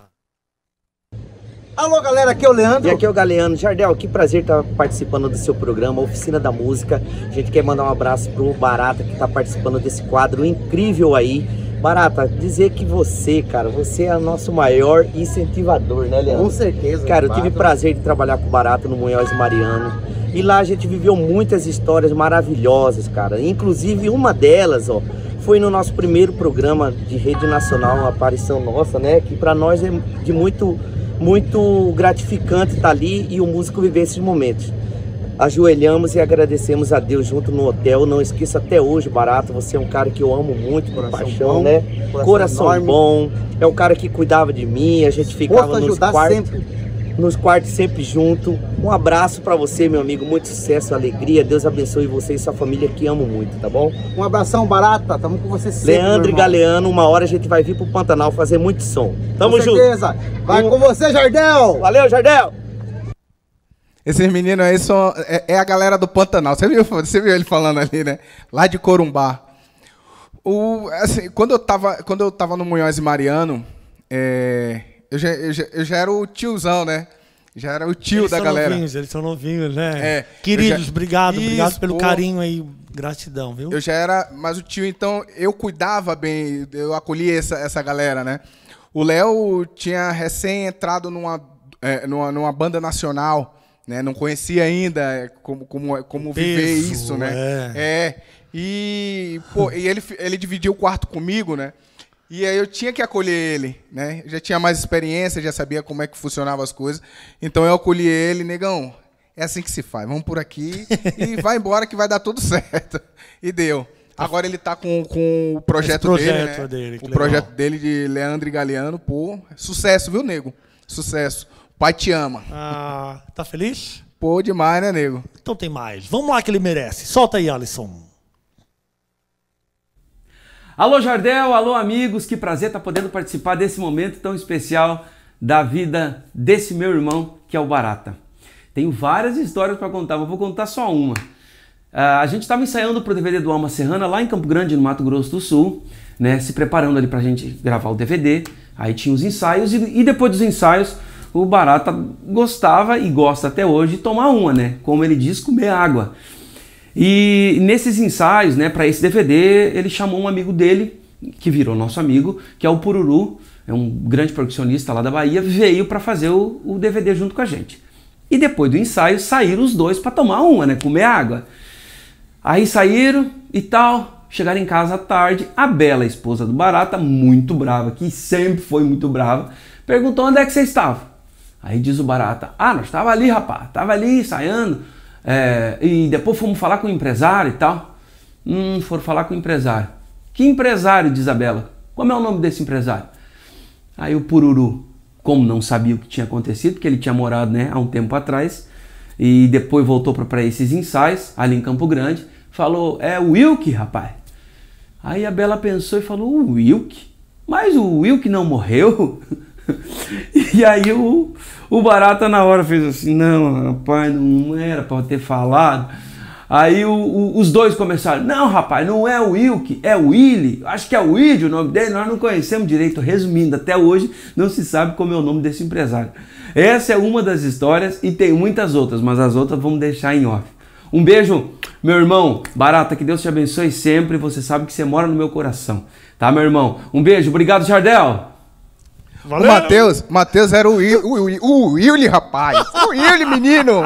[SPEAKER 6] Alô, galera, aqui é o Leandro.
[SPEAKER 7] E aqui é o Galeano. Jardel, que prazer estar participando do seu programa, Oficina da Música. A gente quer mandar um abraço pro Barata, que está participando desse quadro incrível aí. Barata, dizer que você, cara, você é o nosso maior incentivador, né, Leandro?
[SPEAKER 6] Com certeza.
[SPEAKER 7] Cara, eu tive o prazer de trabalhar com o Barata no Munhoz Mariano. E lá a gente viveu muitas histórias maravilhosas, cara. Inclusive, uma delas, ó, foi no nosso primeiro programa de rede nacional, uma aparição nossa, né? Que para nós é de muito... muito gratificante estar ali e o músico viver esses momentos. Ajoelhamos e agradecemos a Deus junto no hotel. Não esqueça até hoje, Barata, você é um cara que eu amo muito, com paixão, bom, né? Coração, coração bom, é um cara que cuidava de mim, a gente ficava nos quartos, nos quartos sempre junto. Um abraço pra você, meu amigo, muito sucesso, alegria, Deus abençoe você e sua família, que amo muito, tá bom?
[SPEAKER 6] Um abração, Barata, tamo com você sempre,
[SPEAKER 7] Leandro e Galeano, uma hora a gente vai vir pro Pantanal fazer muito som. Tamo
[SPEAKER 6] com
[SPEAKER 7] junto.
[SPEAKER 6] certeza. Vai um... com você, Jardel.
[SPEAKER 7] Valeu, Jardel.
[SPEAKER 3] Esses meninos aí são, é, é a galera do Pantanal. Você viu, você viu ele falando ali, né? Lá de Corumbá. O, assim, quando, eu tava, quando eu tava no Munhoz Mariano, é, eu, já, eu, já, eu já era o tiozão, né? Já era o tio
[SPEAKER 2] eles
[SPEAKER 3] da
[SPEAKER 2] são
[SPEAKER 3] galera.
[SPEAKER 2] Novinhos, eles são novinhos, né?
[SPEAKER 3] É,
[SPEAKER 2] Queridos,
[SPEAKER 3] já,
[SPEAKER 2] obrigado,
[SPEAKER 3] isso,
[SPEAKER 2] obrigado pelo
[SPEAKER 3] pô,
[SPEAKER 2] carinho aí, gratidão, viu?
[SPEAKER 3] Eu já era, mas o tio, então, eu cuidava bem, eu acolhia essa, essa galera, né? O Léo tinha recém entrado numa, é, numa, numa banda nacional, né? Não conhecia ainda como, como, como viver
[SPEAKER 2] Isso,
[SPEAKER 3] isso, né?
[SPEAKER 2] É.
[SPEAKER 3] é. E, pô, e ele, ele dividiu o quarto comigo, né? E aí eu tinha que acolher ele, né? Eu já tinha mais experiência, já sabia como é que funcionavam as coisas. Então eu acolhi ele, negão, é assim que se faz. Vamos por aqui e vai embora que vai dar tudo certo. E deu. Agora ele tá com, com o projeto,
[SPEAKER 2] projeto
[SPEAKER 3] dele, né?
[SPEAKER 2] dele,
[SPEAKER 3] o
[SPEAKER 2] legal.
[SPEAKER 3] projeto dele de Leandro e Galeano, pô, sucesso, viu, nego? Sucesso. O pai te ama.
[SPEAKER 2] Ah, tá feliz?
[SPEAKER 3] Pô, demais, né, nego?
[SPEAKER 2] Então tem mais. Vamos lá que ele merece. Solta aí, Alisson.
[SPEAKER 8] Alô, Jardel, alô, amigos, que prazer estar podendo participar desse momento tão especial da vida desse meu irmão, que é o Barata. Tenho várias histórias para contar, mas vou contar só uma. Uh, a gente estava ensaiando para o D V D do Alma Serrana lá em Campo Grande, no Mato Grosso do Sul, né, se preparando ali para a gente gravar o D V D. Aí tinha os ensaios e, e depois dos ensaios o Barata gostava e gosta até hoje de tomar uma, né? Como ele diz, comer água. E nesses ensaios, né, para esse D V D, ele chamou um amigo dele, que virou nosso amigo, que é o Pururu, é um grande percussionista lá da Bahia, veio para fazer o, o D V D junto com a gente. E depois do ensaio, saíram os dois para tomar uma, né, comer água. Aí saíram e tal, chegaram em casa à tarde, a Bela, a esposa do Barata, muito brava, que sempre foi muito brava, perguntou onde é que você estava. Aí diz o Barata, ah, nós estava ali, rapaz, estava ali ensaiando, é, e depois fomos falar com o empresário e tal. Hum, foram falar com o empresário. Que empresário, diz a Bela? Como é o nome desse empresário? Aí o Pururu, como não sabia o que tinha acontecido, porque ele tinha morado, né, há um tempo atrás, e depois voltou para esses ensaios, ali em Campo Grande, falou, é o Wilk, rapaz. Aí a Bela pensou e falou, o Wilk? Mas o Wilk não morreu? E aí o, o Barata na hora fez assim, não, rapaz, não era para ter falado. Aí o, o, os dois começaram, não, rapaz, não é o Wilk, é o Willy, acho que é o Willy o nome dele, nós não conhecemos direito. Resumindo, até hoje não se sabe como é o nome desse empresário. Essa é uma das histórias e tem muitas outras, mas as outras vamos deixar em off. Um beijo, meu irmão Barata, que Deus te abençoe sempre, você sabe que você mora no meu coração, tá, meu irmão? Um beijo, obrigado, Jardel.
[SPEAKER 3] Valeu. O Matheus, Matheus era o Willy, o, o Willy, rapaz. O Willy, menino.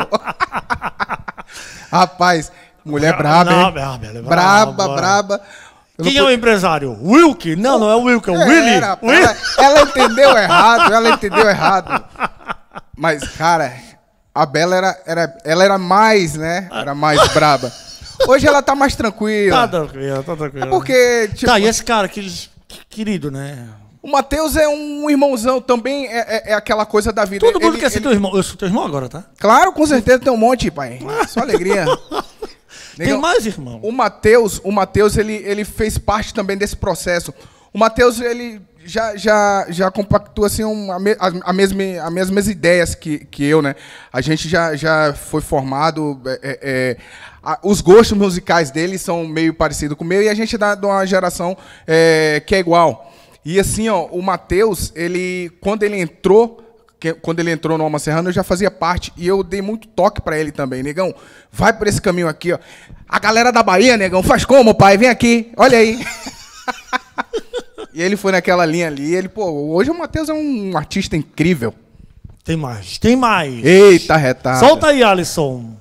[SPEAKER 3] Rapaz, mulher braba,
[SPEAKER 2] Não,
[SPEAKER 3] hein?
[SPEAKER 2] braba, ela é
[SPEAKER 3] Braba,
[SPEAKER 2] braba.
[SPEAKER 3] braba. Eu
[SPEAKER 2] Quem
[SPEAKER 3] não
[SPEAKER 2] é o empresário? Wilk? Não, não é o Wilk, é o Willy.
[SPEAKER 3] Era,
[SPEAKER 2] Willy?
[SPEAKER 3] ela, ela entendeu errado, ela entendeu errado. Mas, cara, a Bela era, era, ela era mais, né? Era mais braba. Hoje ela tá mais tranquila.
[SPEAKER 2] Tá tranquilo, tá tranquilo.
[SPEAKER 3] É porque, tipo,
[SPEAKER 2] Tá, e esse cara, que, que querido, né?
[SPEAKER 3] o Matheus é um irmãozão também, é, é, é aquela coisa da vida.
[SPEAKER 2] Todo mundo
[SPEAKER 3] Ele-
[SPEAKER 2] quer ser
[SPEAKER 3] ele-
[SPEAKER 2] teu irmão. Eu sou teu irmão agora, tá?
[SPEAKER 3] Claro, com certeza tem um monte, pai. Só alegria.
[SPEAKER 2] Tem
[SPEAKER 3] Negão,
[SPEAKER 2] mais irmão.
[SPEAKER 3] O Matheus, o Matheus, ele, ele fez parte também desse processo. O Matheus, ele já, já, já compactua assim, uma, a, a, mesma, as mesmas ideias que, que eu, né? A gente já, já foi formado, é, é, a, os gostos musicais dele são meio parecidos com o meu e a gente é de uma geração é, que é igual. E assim, ó, o Matheus, ele, quando ele entrou, que, quando ele entrou no Alma Serrana, eu já fazia parte e eu dei muito toque pra ele também. Negão, vai por esse caminho aqui, ó. A galera da Bahia, negão, faz como, pai? Vem aqui, olha aí. E ele foi naquela linha ali, ele, pô, hoje o Matheus é um artista incrível.
[SPEAKER 2] Tem mais, tem mais.
[SPEAKER 3] Eita, retada.
[SPEAKER 2] Solta aí, Alisson.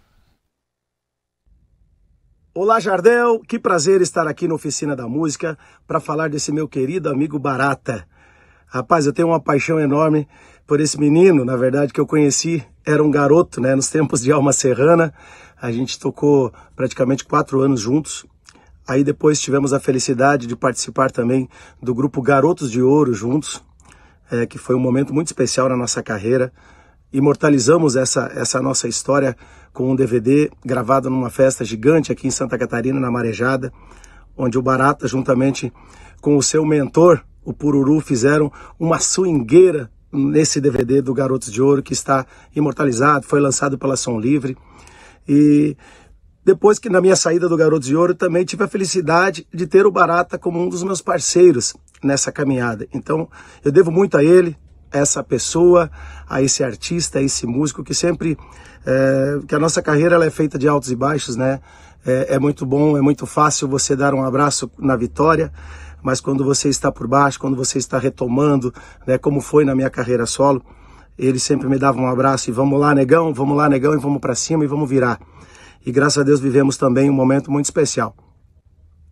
[SPEAKER 9] Olá, Jardel, que prazer estar aqui na Oficina da Música para falar desse meu querido amigo Barata. Rapaz, eu tenho uma paixão enorme por esse menino, na verdade, que eu conheci, era um garoto, né, nos tempos de Alma Serrana. A gente tocou praticamente quatro anos juntos. Aí depois tivemos a felicidade de participar também do grupo Garotos de Ouro juntos, é, que foi um momento muito especial na nossa carreira. Imortalizamos essa, essa nossa história com um D V D gravado numa festa gigante aqui em Santa Catarina, na Marejada, onde o Barata, juntamente com o seu mentor, o Pururu, fizeram uma swingueira nesse D V D do Garotos de Ouro, que está imortalizado, foi lançado pela Som Livre. E depois que na minha saída do Garotos de Ouro, também tive a felicidade de ter o Barata como um dos meus parceiros nessa caminhada. Então, eu devo muito a ele, a essa pessoa, a esse artista, a esse músico que sempre, é, que a nossa carreira ela é feita de altos e baixos, né? É, é muito bom, é muito fácil você dar um abraço na vitória, mas quando você está por baixo, quando você está retomando, né, como foi na minha carreira solo, ele sempre me dava um abraço e vamos lá, negão, vamos lá, negão, e vamos para cima e vamos virar. E graças a Deus vivemos também um momento muito especial.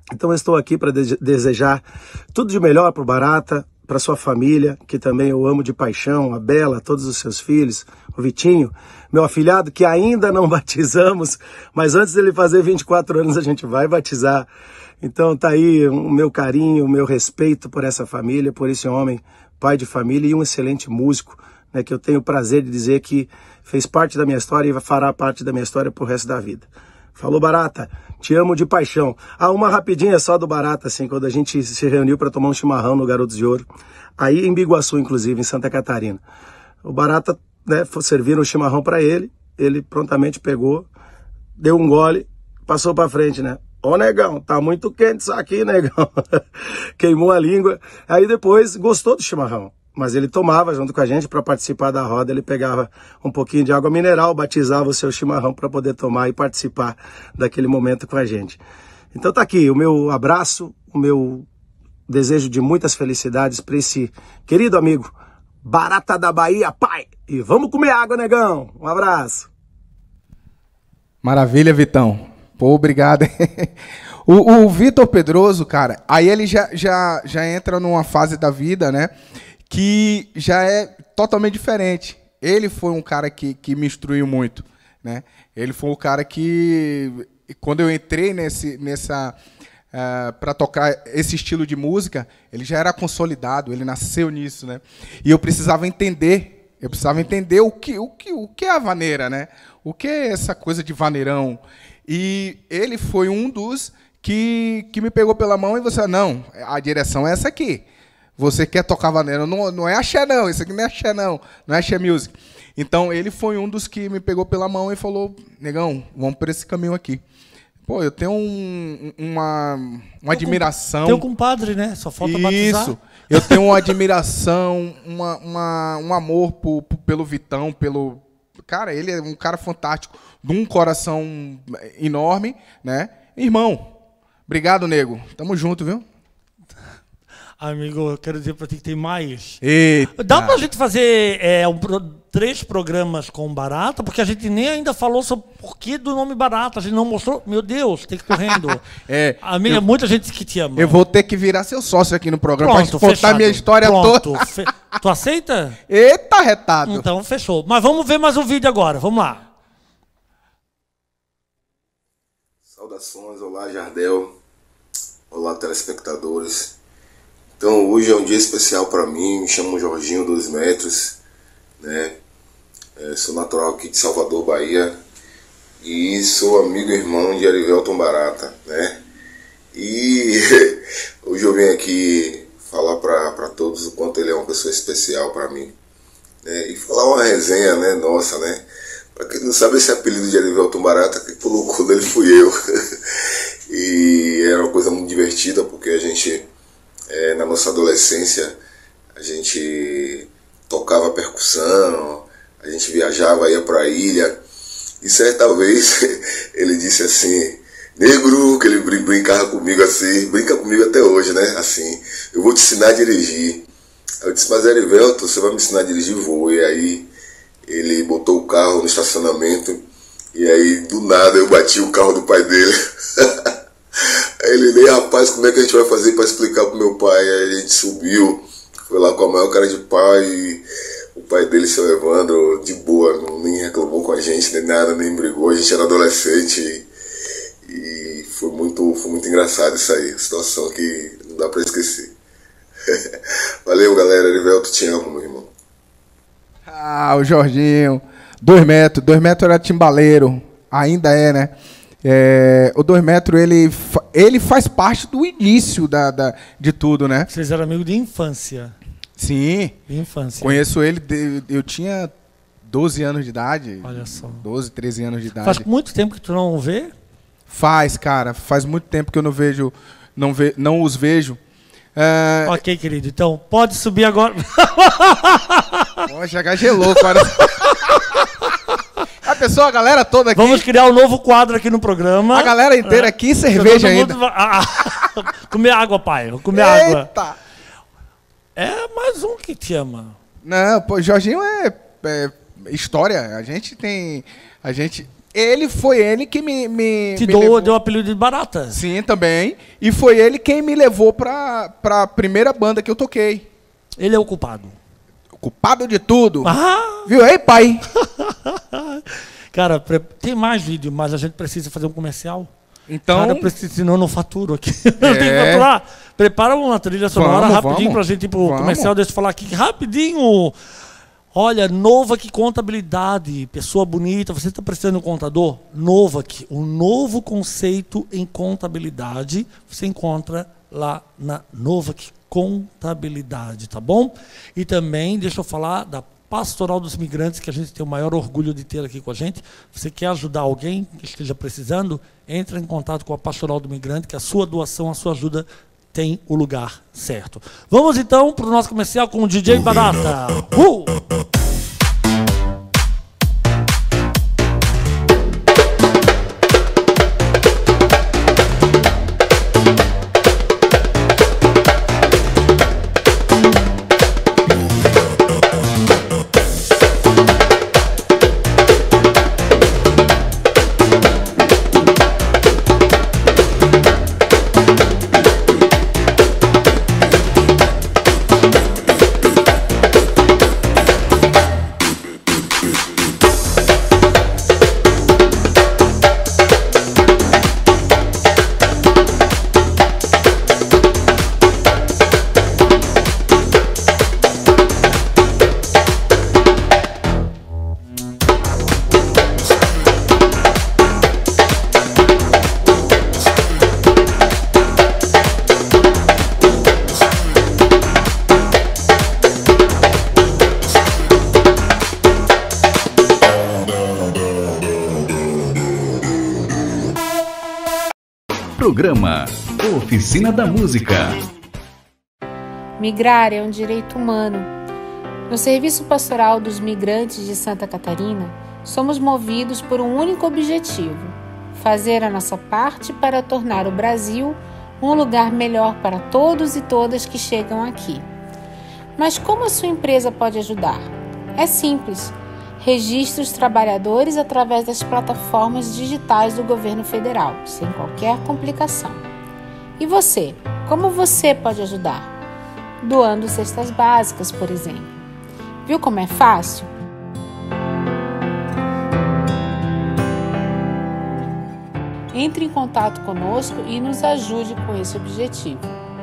[SPEAKER 9] Então eu estou aqui para de desejar tudo de melhor para o Barata, para sua família, que também eu amo de paixão, a Bela, todos os seus filhos, o Vitinho, meu afilhado, que ainda não batizamos, mas antes dele fazer vinte e quatro anos a gente vai batizar. Então tá aí o meu carinho, o meu respeito por essa família, por esse homem, pai de família e um excelente músico, né, que eu tenho o prazer de dizer que fez parte da minha história e fará parte da minha história pro resto da vida. Falou, Barata, te amo de paixão. Ah, uma rapidinha só do Barata, assim, quando a gente se reuniu para tomar um chimarrão no Garotos de Ouro, aí em Biguaçu, inclusive, em Santa Catarina. O Barata, né, serviram o chimarrão para ele, ele prontamente pegou, deu um gole, passou para frente, né? Ô, negão, tá muito quente isso aqui, negão. Queimou a língua. Aí depois gostou do chimarrão. Mas ele tomava junto com a gente para participar da roda, ele pegava um pouquinho de água mineral, batizava o seu chimarrão para poder tomar e participar daquele momento com a gente. Então tá aqui o meu abraço, o meu desejo de muitas felicidades para esse querido amigo Barata da Bahia, pai! E vamos comer água, negão! Um abraço!
[SPEAKER 3] Maravilha, Vitão. Pô, obrigado. o o Vitor Pedroso, cara, aí ele já, já, já entra numa fase da vida, né? Que já é totalmente diferente. Ele foi um cara que, que me instruiu muito, né? Ele foi o cara que, quando eu entrei nesse, nessa, uh, para tocar esse estilo de música, ele já era consolidado, ele nasceu nisso, né? E eu precisava entender, eu precisava entender o que, o que, o que é a vaneira, né? O que é essa coisa de vaneirão? E ele foi um dos que, que me pegou pela mão e você, não, a direção é essa aqui. Você quer tocar vaneira, não, não é axé não, isso aqui não é axé não, não é axé music. Então ele foi um dos que me pegou pela mão e falou, negão, vamos por esse caminho aqui. Pô, eu tenho um, uma, uma admiração.
[SPEAKER 2] Teu compadre, né? Só falta batizar.
[SPEAKER 3] Isso, eu tenho uma admiração, uma, uma, um amor por, por, pelo Vitão, pelo... Cara, ele é um cara fantástico, de um coração enorme, né? Irmão, obrigado, nego, tamo junto, viu?
[SPEAKER 2] Amigo, eu quero dizer pra ti que tem mais.
[SPEAKER 3] Eita.
[SPEAKER 2] Dá pra gente fazer é, um, três programas com Barata? Porque a gente nem ainda falou sobre o porquê do nome Barata. A gente não mostrou. Meu Deus, tem que ir correndo.
[SPEAKER 3] é,
[SPEAKER 2] Amiga,
[SPEAKER 3] eu,
[SPEAKER 2] muita gente que te ama.
[SPEAKER 3] Eu vou ter que virar seu sócio aqui no programa
[SPEAKER 2] Pronto,
[SPEAKER 3] pra contar
[SPEAKER 2] fechado.
[SPEAKER 3] minha história
[SPEAKER 2] Pronto,
[SPEAKER 3] toda.
[SPEAKER 2] Fe... Tu aceita?
[SPEAKER 3] Eita, retado.
[SPEAKER 2] Então, fechou. Mas vamos ver mais um vídeo agora. Vamos lá.
[SPEAKER 10] Saudações, olá, Jardel. Olá, telespectadores. Então, hoje é um dia especial para mim, me chamo Jorginho dois metros, né? É, sou natural aqui de Salvador, Bahia, e sou amigo e irmão de Arivelton Barata, né? E hoje eu venho aqui falar para todos o quanto ele é uma pessoa especial para mim, né? E falar uma resenha, né, nossa, né? Para quem não sabe, esse apelido de Arivelton Barata, quem colocou dele fui eu. E era uma coisa muito divertida, porque a gente... É, na nossa adolescência a gente tocava percussão, a gente viajava, ia para a ilha, e certa vez ele disse assim, negro, que ele brin brincava comigo assim, brinca comigo até hoje, né, assim, eu vou te ensinar a dirigir. Eu disse, mas Arivelton, você vai me ensinar a dirigir? Vou. E aí ele botou o carro no estacionamento, e aí do nada eu bati o carro do pai dele. Aí ele nem, rapaz, como é que a gente vai fazer para explicar pro meu pai? Aí a gente subiu, foi lá com a maior cara de pau, e o pai dele, seu Evandro, de boa, não, nem reclamou com a gente, nem nada, nem brigou, a gente era adolescente, e, e foi, muito, foi muito engraçado isso aí, a situação que não dá para esquecer. Valeu, galera, Arivelton, te amo, meu irmão.
[SPEAKER 3] Ah, o Jorginho, dois metros, dois metros era timbaleiro, ainda é, né? É, o dois metros, ele, ele faz parte do início da, da, de tudo, né?
[SPEAKER 2] Vocês eram amigos de infância.
[SPEAKER 3] Sim.
[SPEAKER 2] De infância.
[SPEAKER 3] Conheço ele, de, eu tinha doze anos de idade.
[SPEAKER 2] Olha só.
[SPEAKER 3] doze, treze anos de idade.
[SPEAKER 2] Faz muito tempo que tu não o vê?
[SPEAKER 3] Faz, cara. Faz muito tempo que eu não vejo, não, ve, não os vejo. É...
[SPEAKER 2] Ok, querido. Então, pode subir agora.
[SPEAKER 3] Poxa, gelou, cara. A pessoa, a galera toda aqui...
[SPEAKER 2] Vamos criar um novo quadro aqui no programa.
[SPEAKER 3] A galera inteira aqui, cerveja ainda.
[SPEAKER 2] Vai... Ah, ah. Comer água, pai. Vou comer
[SPEAKER 3] Eita.
[SPEAKER 2] água. É mais um que te ama.
[SPEAKER 3] Não, pô, Jorginho é, é história. A gente tem... A gente... Ele foi ele que me... me
[SPEAKER 2] Te
[SPEAKER 3] me
[SPEAKER 2] deu,
[SPEAKER 3] levou...
[SPEAKER 2] deu o apelido de Barata.
[SPEAKER 3] Sim, também. E foi ele quem me levou pra, pra primeira banda que eu toquei.
[SPEAKER 2] Ele é o culpado.
[SPEAKER 3] O culpado de tudo.
[SPEAKER 2] Ah!
[SPEAKER 3] Viu aí, pai?
[SPEAKER 2] Cara, tem mais vídeo, mas a gente precisa fazer um comercial.
[SPEAKER 3] Então...
[SPEAKER 2] Cara, preciso, senão eu não faturo aqui. Não
[SPEAKER 3] É.
[SPEAKER 2] tem que faturar. Prepara uma trilha sonora
[SPEAKER 3] Vamos,
[SPEAKER 2] rapidinho
[SPEAKER 3] vamos.
[SPEAKER 2] pra gente ir pro
[SPEAKER 3] Vamos.
[SPEAKER 2] comercial. Deixa eu falar aqui rapidinho. Olha, Novak Contabilidade, pessoa bonita, você está precisando de um contador? Novak, um novo conceito em contabilidade, você encontra lá na Novak Contabilidade, tá bom? E também, deixa eu falar da Pastoral dos Migrantes, que a gente tem o maior orgulho de ter aqui com a gente. Você quer ajudar alguém que esteja precisando? Entre em contato com a Pastoral do Migrante, que a sua doação, a sua ajuda tem o lugar certo. Vamos então para o nosso comercial com o D J Barata. Uh!
[SPEAKER 1] Programa Oficina da Música.
[SPEAKER 11] Migrar é um direito humano. No Serviço Pastoral dos Migrantes de Santa Catarina, somos movidos por um único objetivo: fazer a nossa parte para tornar o Brasil um lugar melhor para todos e todas que chegam aqui. Mas como a sua empresa pode ajudar? É simples. Registre os trabalhadores através das plataformas digitais do governo federal, sem qualquer complicação. E você? Como você pode ajudar? Doando cestas básicas, por exemplo. Viu como é fácil? Entre em contato conosco e nos ajude com esse objetivo.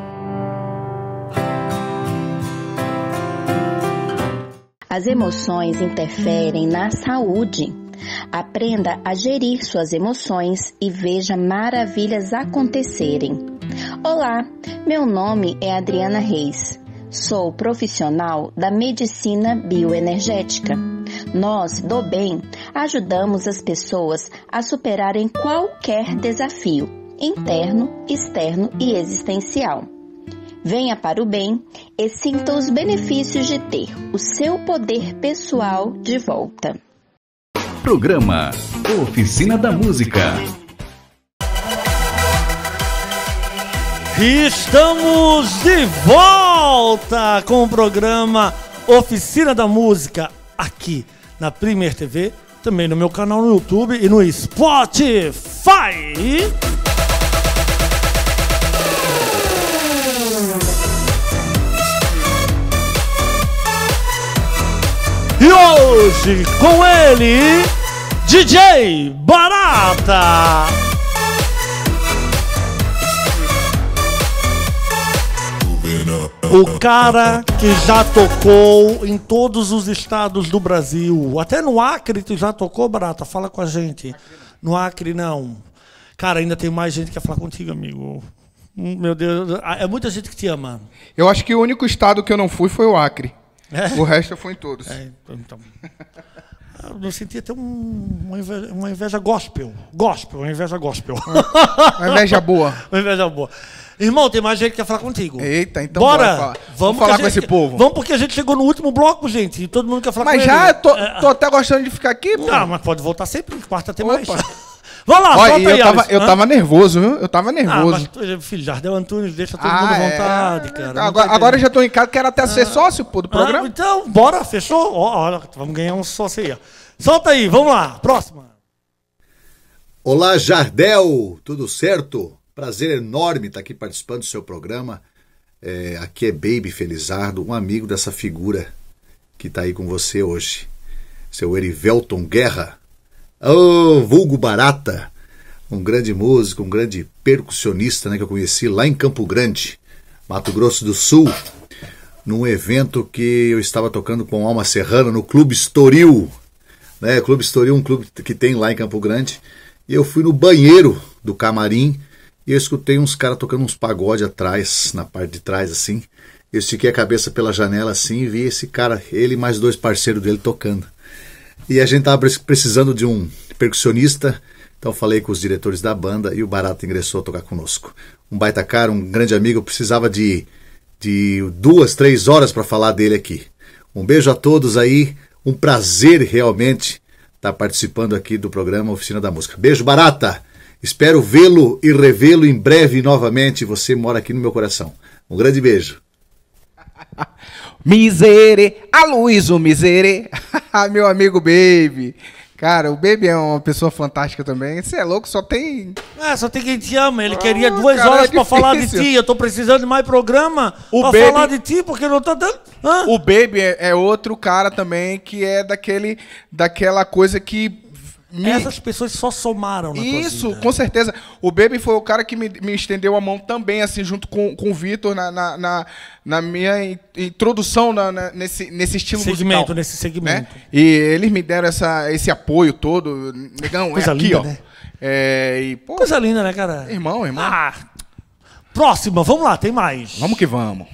[SPEAKER 12] As emoções interferem na saúde. Aprenda a gerir suas emoções e veja maravilhas acontecerem. Olá, meu nome é Adriana Reis. Sou profissional da medicina bioenergética. Nós, do bem, ajudamos as pessoas a superarem qualquer desafio, interno, externo e existencial. Venha para o bem e sinta os benefícios de ter o seu poder pessoal de volta.
[SPEAKER 1] Programa Oficina da Música.
[SPEAKER 2] Estamos de volta com o programa Oficina da Música aqui na Premier T V, também no meu canal no YouTube e no Spotify. E hoje com ele, D J Barata. O cara que já tocou em todos os estados do Brasil. Até no Acre tu já tocou, Barata? Fala com a gente. No Acre não. Cara, ainda tem mais gente que quer falar contigo, amigo. Meu Deus, é muita gente que te ama.
[SPEAKER 3] Eu acho que o único estado que eu não fui foi o Acre.
[SPEAKER 2] É?
[SPEAKER 3] O resto eu fui em todos.
[SPEAKER 2] É, então. Eu senti até um, uma, inveja, uma inveja gospel. Gospel, uma inveja gospel.
[SPEAKER 3] Uma inveja boa.
[SPEAKER 2] Uma inveja boa. Irmão, tem mais gente que quer falar contigo.
[SPEAKER 3] Eita, então
[SPEAKER 2] bora.
[SPEAKER 3] bora falar.
[SPEAKER 2] Vamos,
[SPEAKER 3] Vamos falar com
[SPEAKER 2] gente,
[SPEAKER 3] esse povo.
[SPEAKER 2] Vamos porque a gente chegou no último bloco, gente. E todo mundo quer falar
[SPEAKER 3] mas
[SPEAKER 2] com
[SPEAKER 3] já,
[SPEAKER 2] ele.
[SPEAKER 3] Tô, é, tô até gostando de ficar aqui, pô.
[SPEAKER 2] Não, mas pode voltar sempre. Quarta tem
[SPEAKER 3] Opa.
[SPEAKER 2] mais. Vamos lá,
[SPEAKER 3] Olha,
[SPEAKER 2] solta
[SPEAKER 3] eu
[SPEAKER 2] aí,
[SPEAKER 3] tava,
[SPEAKER 2] Alisson.
[SPEAKER 3] eu tava nervoso, viu? Eu tava nervoso.
[SPEAKER 2] Ah, mas, filho, Jardel Antunes, deixa todo
[SPEAKER 3] ah,
[SPEAKER 2] mundo à
[SPEAKER 3] é.
[SPEAKER 2] vontade, cara.
[SPEAKER 3] Agora, agora eu já tô em casa, quero até ah. ser sócio, pô, do programa.
[SPEAKER 2] Ah, então, bora, fechou? Ó, ó, vamos ganhar um sócio aí, ó. Solta aí, vamos lá, próxima.
[SPEAKER 13] Olá, Jardel, tudo certo? Prazer enorme estar aqui participando do seu programa. É, aqui é Baby Felizardo, um amigo dessa figura que está aí com você hoje. Seu Erivelton Guerra, oh, vulgo Barata, um grande músico, um grande percussionista, né, que eu conheci lá em Campo Grande, Mato Grosso do Sul, num evento que eu estava tocando com Alma Serrana no Clube Estoril. Né, Clube Estoril, um clube que tem lá em Campo Grande. E eu fui no banheiro do camarim e eu escutei uns caras tocando uns pagode atrás, na parte de trás, assim. Eu estiquei a cabeça pela janela, assim, e vi esse cara, ele e mais dois parceiros dele tocando. E a gente tava precisando de um percussionista, então falei com os diretores da banda e o Barata ingressou a tocar conosco. Um baita cara, um grande amigo, eu precisava de, de duas, três horas para falar dele aqui. Um beijo a todos aí, um prazer realmente estar participando aqui do programa Oficina da Música. Beijo, Barata! Espero vê-lo e revê-lo em breve novamente. Você mora aqui no meu coração. Um grande beijo.
[SPEAKER 3] Misere, Aloysio Misere, meu amigo Baby. Cara, o Baby é uma pessoa fantástica também. Você é louco, só tem...
[SPEAKER 2] É, só tem quem te ama. Ele oh, queria duas
[SPEAKER 3] cara,
[SPEAKER 2] horas
[SPEAKER 3] é
[SPEAKER 2] pra falar de ti. Eu tô precisando de mais programa o pra Baby... falar de ti, porque não tá dando... Hã?
[SPEAKER 3] O Baby é, é outro cara também que é daquele, daquela coisa que...
[SPEAKER 2] Me... Essas pessoas só somaram na
[SPEAKER 3] Isso,
[SPEAKER 2] tua vida.
[SPEAKER 3] Com certeza. O Baby foi o cara que me, me estendeu a mão também, assim, junto com, com o Vitor, na, na, na, na minha introdução na, na, nesse, nesse estilo
[SPEAKER 2] segmento,
[SPEAKER 3] musical.
[SPEAKER 2] Nesse segmento.
[SPEAKER 3] Né? E eles me deram essa, esse apoio todo. Negão,
[SPEAKER 2] coisa
[SPEAKER 3] é aqui,
[SPEAKER 2] linda,
[SPEAKER 3] ó.
[SPEAKER 2] Né?
[SPEAKER 3] É, e, pô,
[SPEAKER 2] coisa linda, né, cara?
[SPEAKER 3] Irmão, irmão.
[SPEAKER 2] Ah, próxima, vamos lá, tem mais.
[SPEAKER 3] Vamos que vamos.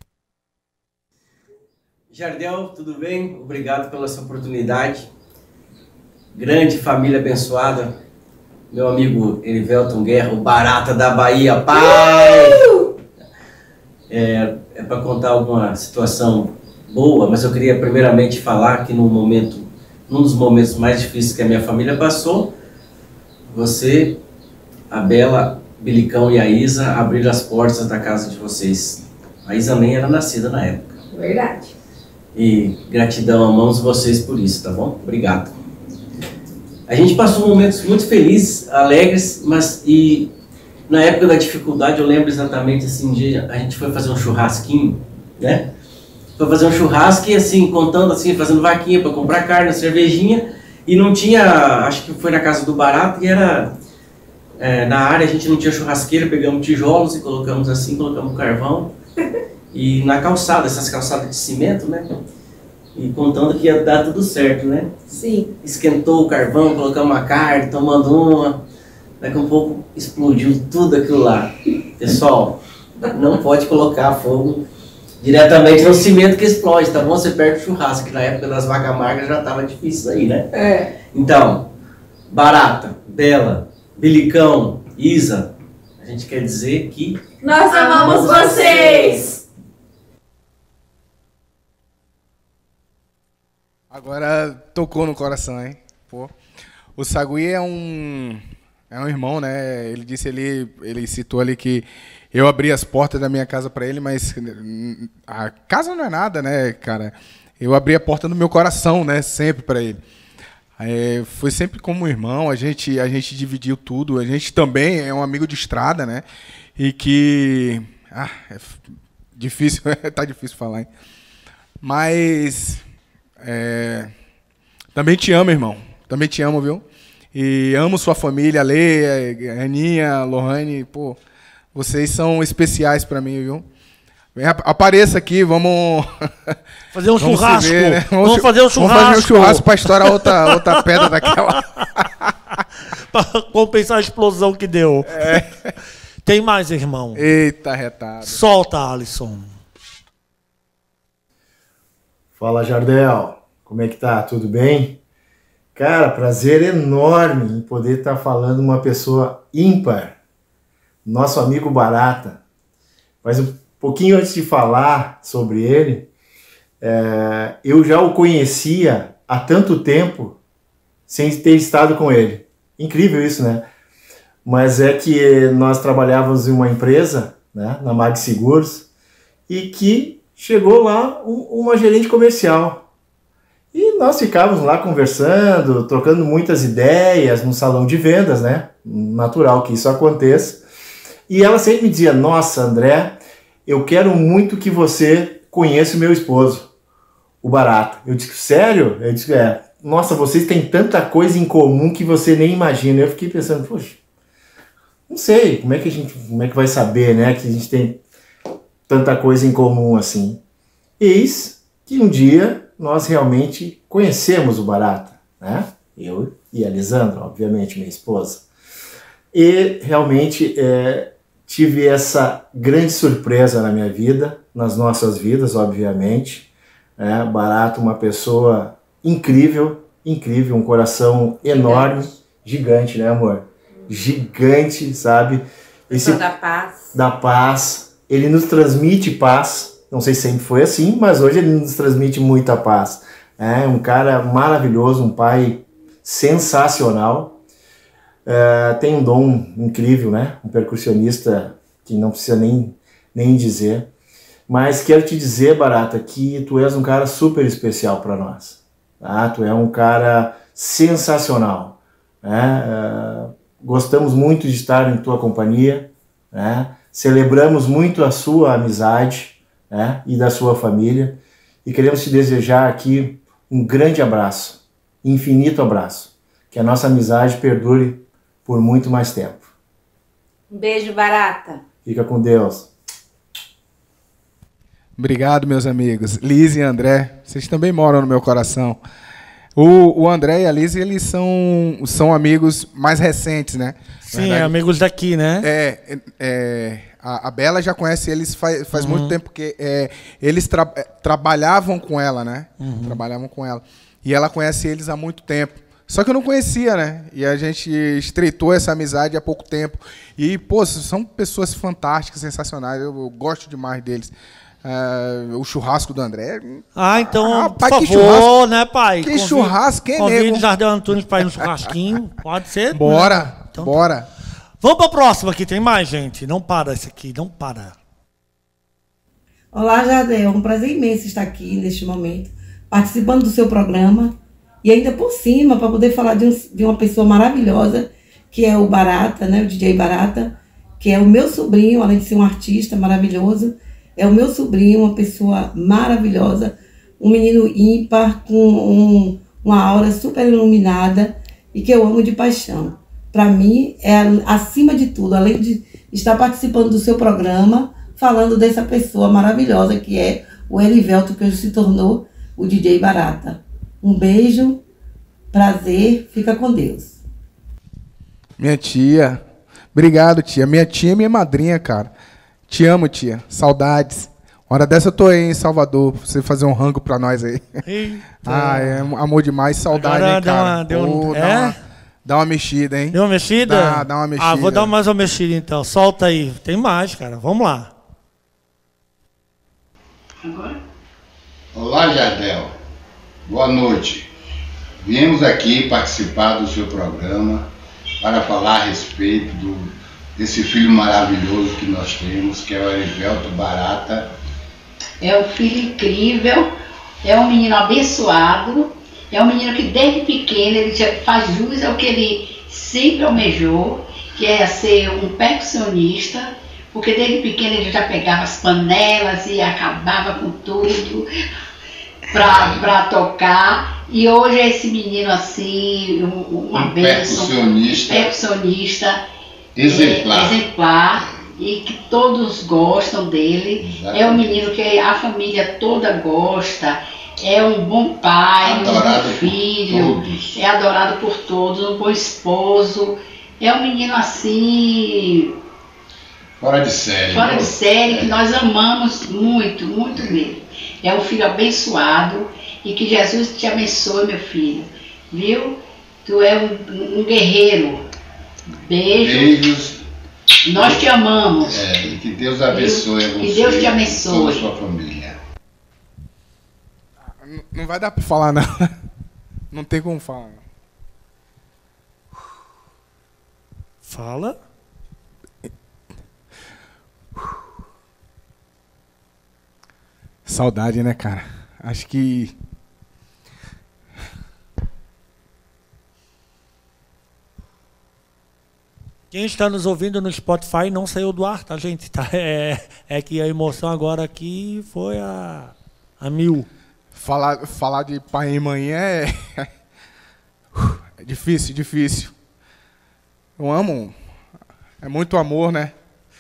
[SPEAKER 14] Jardel, tudo bem? Obrigado pela sua oportunidade. Grande família abençoada, meu amigo Erivelton Guerra, o Barata da Bahia, pai! É, é para contar alguma situação boa, mas eu queria primeiramente falar que no momento, num dos momentos mais difíceis que a minha família passou, você, a Bela, Bilicão e a Isa abriram as portas da casa de vocês. A Isa nem era nascida na época.
[SPEAKER 15] Verdade.
[SPEAKER 14] E gratidão a mãos vocês por isso, tá bom? Obrigado. A gente passou momentos muito felizes, alegres, mas e na época da dificuldade eu lembro exatamente assim, de, a gente foi fazer um churrasquinho, né? Foi fazer um churrasco e assim, contando assim, fazendo vaquinha para comprar carne, cervejinha, e não tinha, acho que foi na casa do Barata e era, é, na área a gente não tinha churrasqueira, pegamos tijolos e colocamos assim, colocamos carvão, e na calçada, essas calçadas de cimento, né? E contando que ia dar tudo certo, né?
[SPEAKER 15] Sim.
[SPEAKER 14] Esquentou o carvão, colocamos uma carne, tomando uma. Daqui a um pouco explodiu tudo aquilo lá. Pessoal, não pode colocar fogo diretamente no cimento que explode, tá bom? Você perde o churrasco, que na época das vacas magras já tava difícil aí, né?
[SPEAKER 15] É.
[SPEAKER 14] Então, Barata, Bela, Bilicão, Isa, a gente quer dizer que...
[SPEAKER 15] Nós amamos vocês!
[SPEAKER 3] Agora tocou no coração, hein? Pô. O Sagui é um é um irmão, né? Ele disse ele ele citou ali que eu abri as portas da minha casa para ele, mas a casa não é nada, né, cara? Eu abri a porta do meu coração, né, sempre para ele. É, foi sempre como irmão, a gente a gente dividiu tudo. A gente também é um amigo de estrada, né? E que ah, é difícil, tá difícil falar, hein? Mas É, também te amo, irmão. Também te amo, viu? E amo sua família, a Leia, a Aninha, a Lohane. Pô, vocês são especiais pra mim, viu? Vem, apareça aqui, vamos...
[SPEAKER 2] Fazer um
[SPEAKER 3] vamos
[SPEAKER 2] churrasco.
[SPEAKER 3] Ver, né? vamos,
[SPEAKER 2] vamos fazer um churrasco.
[SPEAKER 3] Vamos fazer um churrasco pra estourar outra, outra pedra daquela.
[SPEAKER 2] Pra compensar a explosão que deu.
[SPEAKER 3] É.
[SPEAKER 2] Tem mais, irmão?
[SPEAKER 3] Eita, retado.
[SPEAKER 2] Solta, Alisson.
[SPEAKER 16] Fala, Jardel, como é que tá? Tudo bem? Cara, prazer enorme em poder estar falando uma pessoa ímpar, nosso amigo Barata. Mas um pouquinho antes de falar sobre ele, é, eu já o conhecia há tanto tempo sem ter estado com ele. Incrível isso, né? Mas é que nós trabalhávamos em uma empresa, né, na Mag Seguros, e que chegou lá um, uma gerente comercial. E nós ficávamos lá conversando, trocando muitas ideias no salão de vendas, né? Natural que isso aconteça. E ela sempre me dizia, nossa, André, eu quero muito que você conheça o meu esposo, o Barata. Eu disse, sério? Eu disse, é, nossa, vocês têm tanta coisa em comum que você nem imagina. Eu fiquei pensando, poxa, não sei, como é que a gente, como é que vai saber, né, que a gente tem tanta coisa em comum assim. Eis que um dia nós realmente conhecemos o Barata, né? Eu e a Lisandra, obviamente, minha esposa. E realmente é, tive essa grande surpresa na minha vida, nas nossas vidas, obviamente. É, Barata, uma pessoa incrível, incrível, um coração enorme, gigante, né, amor? Gigante, sabe? Esse
[SPEAKER 17] da paz.
[SPEAKER 16] Da paz. Ele nos transmite paz. Não sei se sempre foi assim, mas hoje ele nos transmite muita paz. É um cara maravilhoso, um pai sensacional. É, tem um dom incrível, né? Um percussionista que não precisa nem, nem dizer. Mas quero te dizer, Barata, que tu és um cara super especial para nós. Tá? Tu é um cara sensacional. Né? É, gostamos muito de estar em tua companhia. Né? Celebramos muito a sua amizade, né? E da sua família. E queremos te desejar aqui um grande abraço, infinito abraço. Que a nossa amizade perdure por muito mais tempo.
[SPEAKER 17] Um beijo, Barata.
[SPEAKER 16] Fica com Deus.
[SPEAKER 3] Obrigado, meus amigos. Liz e André, vocês também moram no meu coração. O, o André e a Liz, eles são, são amigos mais recentes, né?
[SPEAKER 2] Sim, verdade, amigos daqui, né?
[SPEAKER 3] É, é a, a Bela já conhece eles faz, faz uhum. muito tempo, porque é, eles tra, trabalhavam com ela, né? Uhum. Trabalhavam com ela. E ela conhece eles há muito tempo. Só que eu não conhecia, né? E a gente estreitou essa amizade há pouco tempo. E, pô, são pessoas fantásticas, sensacionais. Eu, eu gosto demais deles. Uh, o churrasco do André.
[SPEAKER 2] Ah, então,
[SPEAKER 3] ah, pai,
[SPEAKER 2] por
[SPEAKER 3] que
[SPEAKER 2] favor,
[SPEAKER 3] churrasco,
[SPEAKER 2] né, pai?
[SPEAKER 3] Que
[SPEAKER 2] convide,
[SPEAKER 3] churrasco, quem é nego?
[SPEAKER 2] Convide Jardel Antunes para ir no churrasquinho. Pode ser?
[SPEAKER 3] Bora,
[SPEAKER 2] né? Então,
[SPEAKER 3] bora.
[SPEAKER 2] Tá. Vamos para a próxima aqui, tem mais, gente. Não para esse aqui, não para.
[SPEAKER 18] Olá, Jardel. É um prazer imenso estar aqui neste momento, participando do seu programa. E ainda por cima, para poder falar de, um, de uma pessoa maravilhosa, que é o Barata, né, o D J Barata, que é o meu sobrinho, além de ser um artista maravilhoso, é o meu sobrinho, uma pessoa maravilhosa, um menino ímpar, com um, uma aura super iluminada e que eu amo de paixão. Para mim, é acima de tudo, além de estar participando do seu programa, falando dessa pessoa maravilhosa que é o Elivelto, que hoje se tornou o D J Barata. Um beijo, prazer, fica com Deus.
[SPEAKER 3] Minha tia, obrigado, tia. Minha tia é minha madrinha, cara. Te amo, tia. Saudades. Hora dessa eu tô aí em Salvador, pra você fazer um rango pra nós aí. Eita. Ah, é amor demais, saudade, hein, cara.
[SPEAKER 2] Deu uma, deu
[SPEAKER 3] Pô,
[SPEAKER 2] um...
[SPEAKER 3] dá,
[SPEAKER 2] é?
[SPEAKER 3] uma, dá uma mexida, hein?
[SPEAKER 2] Deu uma mexida?
[SPEAKER 3] Dá, dá uma mexida.
[SPEAKER 2] Ah, vou dar mais uma mexida então. Solta aí. Tem mais, cara. Vamos lá.
[SPEAKER 19] Agora? Olá, Jardel. Boa noite. Viemos aqui participar do seu programa para falar a respeito do, desse filho maravilhoso que nós temos, que é o Elivelto Barata.
[SPEAKER 20] É um filho incrível, é um menino abençoado, é um menino que desde pequeno ele já faz jus ao que ele sempre almejou, que é ser um percussionista, porque desde pequeno ele já pegava as panelas e acabava com tudo para tocar. E hoje é esse menino assim, uma
[SPEAKER 19] um
[SPEAKER 20] bênção,
[SPEAKER 19] percussionista,
[SPEAKER 20] percussionista
[SPEAKER 19] exemplar.
[SPEAKER 20] É, exemplar, e que todos gostam dele. Exatamente. É um menino que a família toda gosta, é um bom pai,
[SPEAKER 19] adorado
[SPEAKER 20] um bom filho, é adorado por todos, um bom esposo. É um menino assim...
[SPEAKER 19] Fora de série.
[SPEAKER 20] Fora de série, que nós amamos muito, muito mesmo. É um filho abençoado e que Jesus te abençoe, meu filho. Viu? Tu é um, um guerreiro. Beijo.
[SPEAKER 19] Beijos.
[SPEAKER 20] Nós te amamos.
[SPEAKER 19] É, e que Deus abençoe
[SPEAKER 20] Viu?
[SPEAKER 19] você.
[SPEAKER 20] Que Deus te
[SPEAKER 19] e
[SPEAKER 20] abençoe.
[SPEAKER 19] toda a sua família.
[SPEAKER 3] Não vai dar pra falar, não. Não tem como falar.
[SPEAKER 2] Fala.
[SPEAKER 3] Saudade, né, cara? Acho que
[SPEAKER 2] Quem está nos ouvindo no Spotify não saiu do ar, tá, gente? Tá, é, é que a emoção agora aqui foi a, a mil.
[SPEAKER 3] Falar, falar de pai e mãe é... é difícil, difícil. Eu amo. É muito amor, né?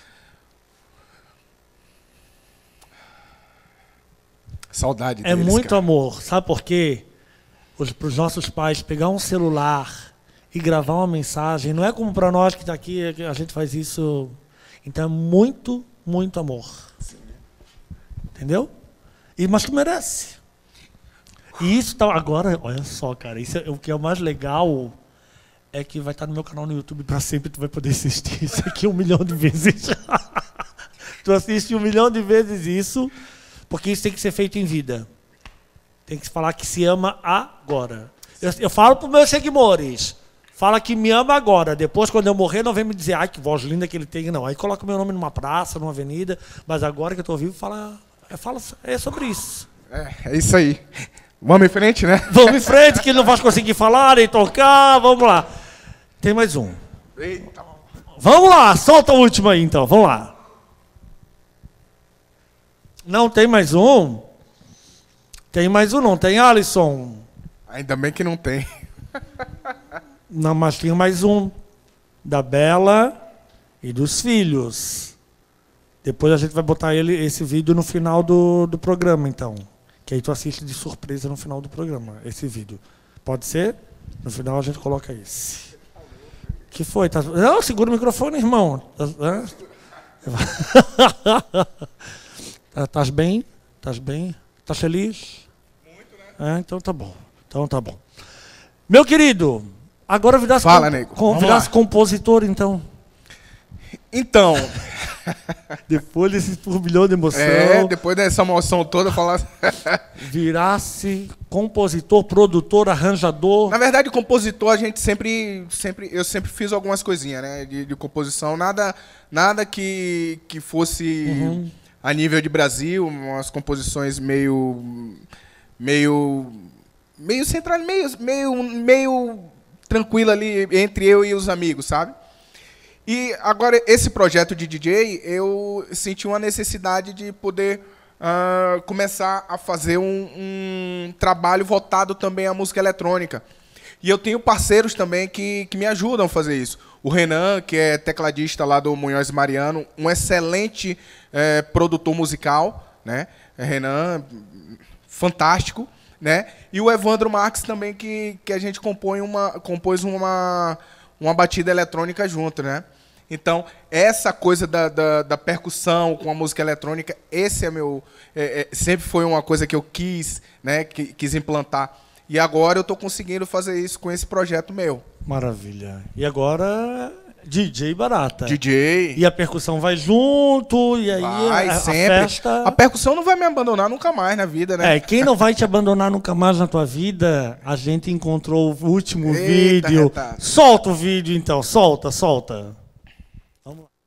[SPEAKER 3] Saudade deles,
[SPEAKER 2] É muito
[SPEAKER 3] cara.
[SPEAKER 2] amor. Sabe por quê? Para os nossos pais pegar um celular e gravar uma mensagem, não é como para nós que está aqui, que a gente faz isso. Então é muito, muito amor. Entendeu? E, mas tu merece. E isso tá agora, olha só, cara, isso é, o que é o mais legal é que vai estar no meu canal no YouTube para sempre, tu vai poder assistir isso aqui um milhão de vezes. Tu assiste um milhão de vezes isso, porque isso tem que ser feito em vida. Tem que falar que se ama agora. Eu, eu falo para os meus seguidores, fala que me ama agora. Depois, quando eu morrer, não vem me dizer, ai, que voz linda que ele tem. Não, aí coloca o meu nome numa praça, numa avenida, mas agora que eu estou vivo, fala, é, fala, é sobre isso.
[SPEAKER 3] É, é isso aí. Vamos em frente, né?
[SPEAKER 2] Vamos em frente, que ele não vai conseguir falar, nem tocar, vamos lá. Tem mais um.
[SPEAKER 3] Eita.
[SPEAKER 2] Vamos lá, solta o último aí, então, vamos lá. Não tem mais um? Tem mais um, não tem, Alisson?
[SPEAKER 3] Ainda bem que não tem.
[SPEAKER 2] Não, mas tem mais um. Da Bela e dos filhos. Depois a gente vai botar ele, esse vídeo no final do, do programa, então. Que aí tu assiste de surpresa no final do programa, esse vídeo. Pode ser? No final a gente coloca esse. Que foi? Tá... Não, segura o microfone, irmão. Estás bem? Estás bem? Estás feliz? Muito, né? É, então tá bom. Então tá bom. Meu querido, agora virasse,
[SPEAKER 3] Fala,
[SPEAKER 2] com...
[SPEAKER 3] nego.
[SPEAKER 2] com... virasse compositor, então.
[SPEAKER 3] Então.
[SPEAKER 2] Depois desse turbilhão de emoção.
[SPEAKER 3] É, depois dessa emoção toda, falar.
[SPEAKER 2] Virasse compositor, produtor, arranjador.
[SPEAKER 3] Na verdade, compositor, a gente sempre, sempre, eu sempre fiz algumas coisinhas, né, de, de composição, nada, nada que, que fosse
[SPEAKER 2] Uhum.
[SPEAKER 3] a nível de Brasil, umas composições meio, meio, meio central, meio, meio, meio tranquila ali entre eu e os amigos, sabe? E agora, esse projeto de D J, eu senti uma necessidade de poder uh, começar a fazer um, um trabalho voltado também à música eletrônica. E eu tenho parceiros também que, que me ajudam a fazer isso. O Renan, que é tecladista lá do Munhoz Mariano, um excelente eh, produtor musical, né? Renan, fantástico, né? E o Evandro Marques também, que, que a gente compõe uma, compôs uma, uma batida eletrônica junto, né? Então, essa coisa da, da, da percussão com a música eletrônica, esse é meu, é, é, sempre foi uma coisa que eu quis, né, que, quis implantar. E agora eu estou conseguindo fazer isso com esse projeto meu.
[SPEAKER 2] Maravilha. E agora, D J Barata.
[SPEAKER 3] D J.
[SPEAKER 2] E a percussão vai junto, e aí
[SPEAKER 3] vai,
[SPEAKER 2] a, a
[SPEAKER 3] sempre.
[SPEAKER 2] festa...
[SPEAKER 3] A percussão não vai me abandonar nunca mais na vida, né?
[SPEAKER 2] É, quem não vai te abandonar nunca mais na tua vida, a gente encontrou o último
[SPEAKER 3] Eita,
[SPEAKER 2] vídeo.
[SPEAKER 3] retado.
[SPEAKER 2] Solta o vídeo, então. Solta, solta. Vamos lá.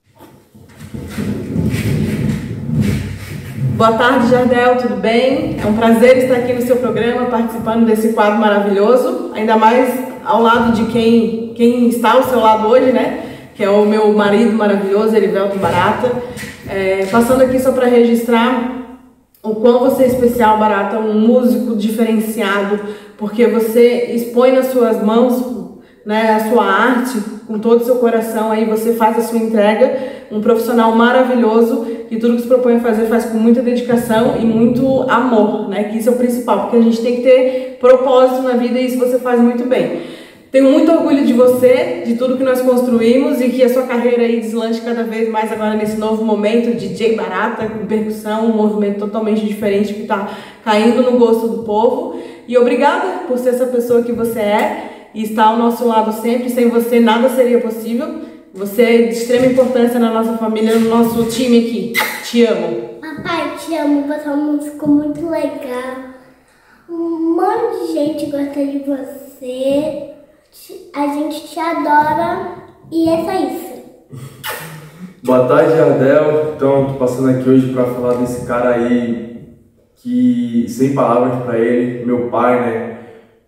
[SPEAKER 21] Boa tarde, Jardel, tudo bem? É um prazer estar aqui no seu programa, participando desse quadro maravilhoso, ainda mais ao lado de quem, quem está ao seu lado hoje, né? Que é o meu marido maravilhoso, Erivelto Barata. É, passando aqui só para registrar o quão você é especial, Barata, um músico diferenciado, porque você expõe nas suas mãos, né, a sua arte, com todo o seu coração, aí você faz a sua entrega, um profissional maravilhoso, e tudo que se propõe a fazer faz com muita dedicação e muito amor, né, que isso é o principal, porque a gente tem que ter propósito na vida e isso você faz muito bem. Tenho muito orgulho de você, de tudo que nós construímos e que a sua carreira aí deslanche cada vez mais agora nesse novo momento de D J Barata, com percussão, um movimento totalmente diferente que está caindo no gosto do povo. E obrigada por ser essa pessoa que você é e estar ao nosso lado sempre. Sem você nada seria possível. Você é de extrema importância na nossa família, no nosso time aqui. Te amo.
[SPEAKER 22] Papai, te amo. Você é um músico muito legal. Um monte de gente gosta de você. A gente te adora. E é só isso.
[SPEAKER 23] Boa tarde, Jardel. Então, tô passando aqui hoje para falar desse cara aí que, sem palavras para ele, meu pai, né?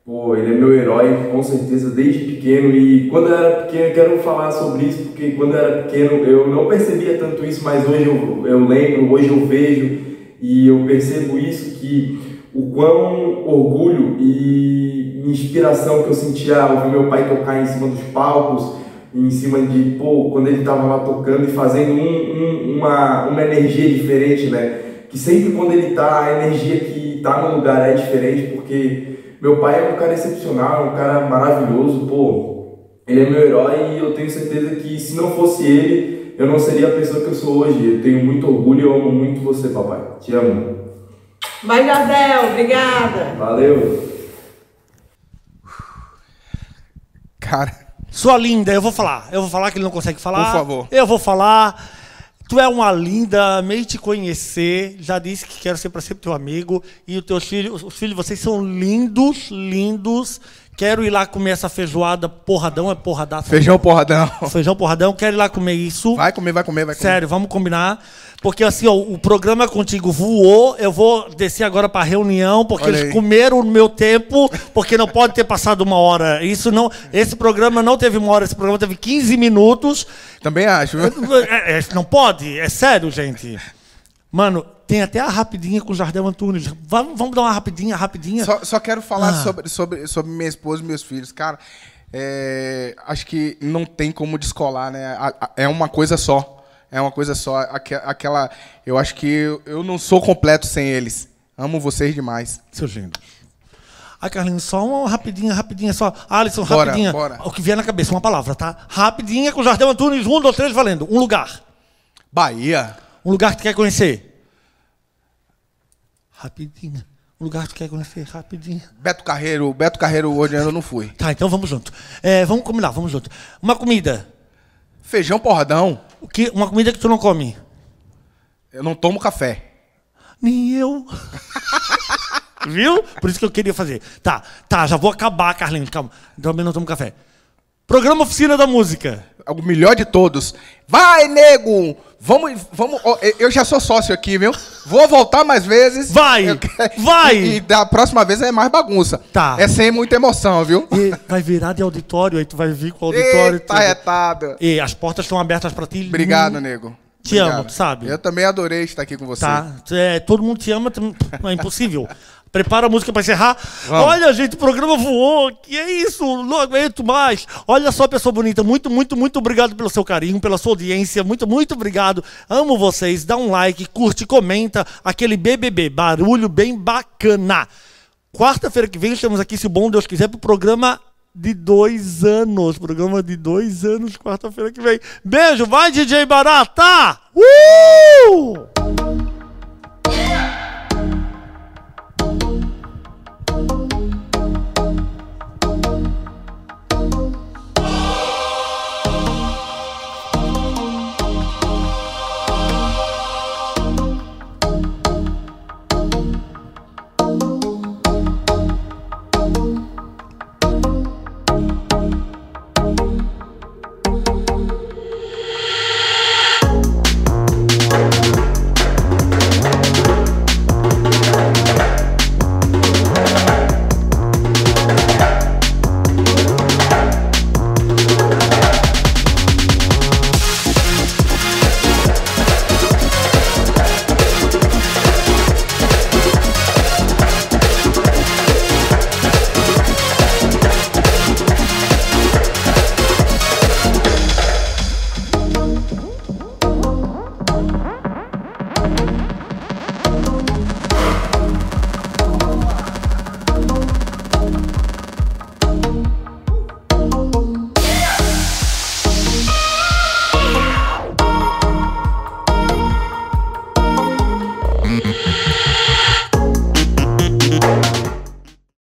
[SPEAKER 23] pô, ele é meu herói, com certeza, desde pequeno. E quando eu era pequeno, eu quero falar sobre isso, porque quando eu era pequeno eu não percebia tanto isso, mas hoje eu, eu lembro, hoje eu vejo e eu percebo isso, que o quão orgulho e inspiração que eu sentia ao ver meu pai tocar em cima dos palcos, em cima de, pô, quando ele estava lá tocando e fazendo um, um, uma, uma energia diferente, né? Que sempre quando ele tá, a energia que tá no lugar é diferente, porque meu pai é um cara excepcional, um cara maravilhoso, pô, ele é meu herói e eu tenho certeza que se não fosse ele, eu não seria a pessoa que eu sou hoje. Eu tenho muito orgulho e eu amo muito você, papai. Te amo.
[SPEAKER 21] Vai, Jardel, obrigada.
[SPEAKER 23] Valeu.
[SPEAKER 3] Cara...
[SPEAKER 2] Sua linda, eu vou falar. Eu vou falar que ele não consegue falar.
[SPEAKER 3] Por favor.
[SPEAKER 2] Eu vou falar. Tu é uma linda, amei te conhecer. Já disse que quero ser para sempre teu amigo. E os teus filhos, os filhos de vocês são lindos, lindos. Quero ir lá comer essa feijoada porradão, é porradaço.
[SPEAKER 3] Feijão porradão.
[SPEAKER 2] Feijão porradão, quero ir lá comer isso.
[SPEAKER 3] Vai comer, vai comer, vai comer.
[SPEAKER 2] Sério, vamos combinar. Porque assim, ó, o programa contigo voou, eu vou descer agora para reunião, porque
[SPEAKER 3] Olha
[SPEAKER 2] eles
[SPEAKER 3] aí.
[SPEAKER 2] comeram o meu tempo, porque não pode ter passado uma hora. Isso não, esse programa não teve uma hora, esse programa teve quinze minutos.
[SPEAKER 3] Também acho. Viu?
[SPEAKER 2] É, é, não pode, é sério, gente. Mano, tem até a rapidinha com o Jardel Antunes. Vamos, vamos dar uma rapidinha, rapidinha.
[SPEAKER 3] Só, só quero falar
[SPEAKER 2] Ah.
[SPEAKER 3] sobre, sobre, sobre minha esposa e meus filhos. Cara, é, acho que não tem como descolar, né? A- a- É uma coisa só. É uma coisa só. Aque- Aquela. Eu acho que eu, eu não sou completo sem eles. Amo vocês demais.
[SPEAKER 2] Seus lindos. Ai, Carlinhos, só uma rapidinha, rapidinha, só. Alisson,
[SPEAKER 3] Bora,
[SPEAKER 2] rapidinha.
[SPEAKER 3] bora.
[SPEAKER 2] O que vier na cabeça, uma palavra, tá? Rapidinha com o Jardel Antunes, um, dois, três, valendo. Um lugar.
[SPEAKER 3] Bahia.
[SPEAKER 2] Um lugar que tu quer conhecer. Rapidinha. Um lugar que tu quer conhecer, rapidinho.
[SPEAKER 3] Beto Carreiro. Beto Carreiro, hoje eu não fui.
[SPEAKER 2] Tá, então vamos junto. É, vamos combinar, vamos junto. Uma comida.
[SPEAKER 3] Feijão porradão.
[SPEAKER 2] O que, uma comida que tu não come.
[SPEAKER 3] Eu não tomo café.
[SPEAKER 2] Nem eu. Viu? Por isso que eu queria fazer. Tá, tá, já vou acabar, Carlinhos, calma. Também não tomo café. Programa Oficina da Música.
[SPEAKER 3] O melhor de todos. Vai, nego! Vamos, vamos. Ó, eu já sou sócio aqui, viu? Vou voltar mais vezes.
[SPEAKER 2] Vai!
[SPEAKER 3] Eu-
[SPEAKER 2] Vai!
[SPEAKER 3] E, e da próxima vez é mais bagunça.
[SPEAKER 2] Tá.
[SPEAKER 3] É sem muita emoção, viu?
[SPEAKER 2] E vai virar de auditório, aí tu vai vir com o auditório.
[SPEAKER 3] Eita,
[SPEAKER 2] e tudo.
[SPEAKER 3] retado.
[SPEAKER 2] E as portas estão abertas pra ti.
[SPEAKER 3] Obrigado,
[SPEAKER 2] Hum,
[SPEAKER 3] nego.
[SPEAKER 2] Te
[SPEAKER 3] Obrigado.
[SPEAKER 2] amo, tu sabe?
[SPEAKER 3] Eu também adorei estar aqui com você.
[SPEAKER 2] Tá. É, todo mundo te ama, tu- é impossível. Prepara a música pra encerrar.
[SPEAKER 3] Vamos.
[SPEAKER 2] Olha, gente, o programa voou. Que é isso? Não aguento mais. Olha só, pessoa bonita. Muito, muito, muito obrigado pelo seu carinho, pela sua audiência. Muito, muito obrigado. Amo vocês. Dá um like, curte, comenta. Aquele B B B, barulho bem bacana. Quarta-feira que vem estamos aqui, se o bom Deus quiser, pro programa de dois anos. Programa de dois anos, quarta-feira que vem. Beijo, vai, D J Barata! Uh!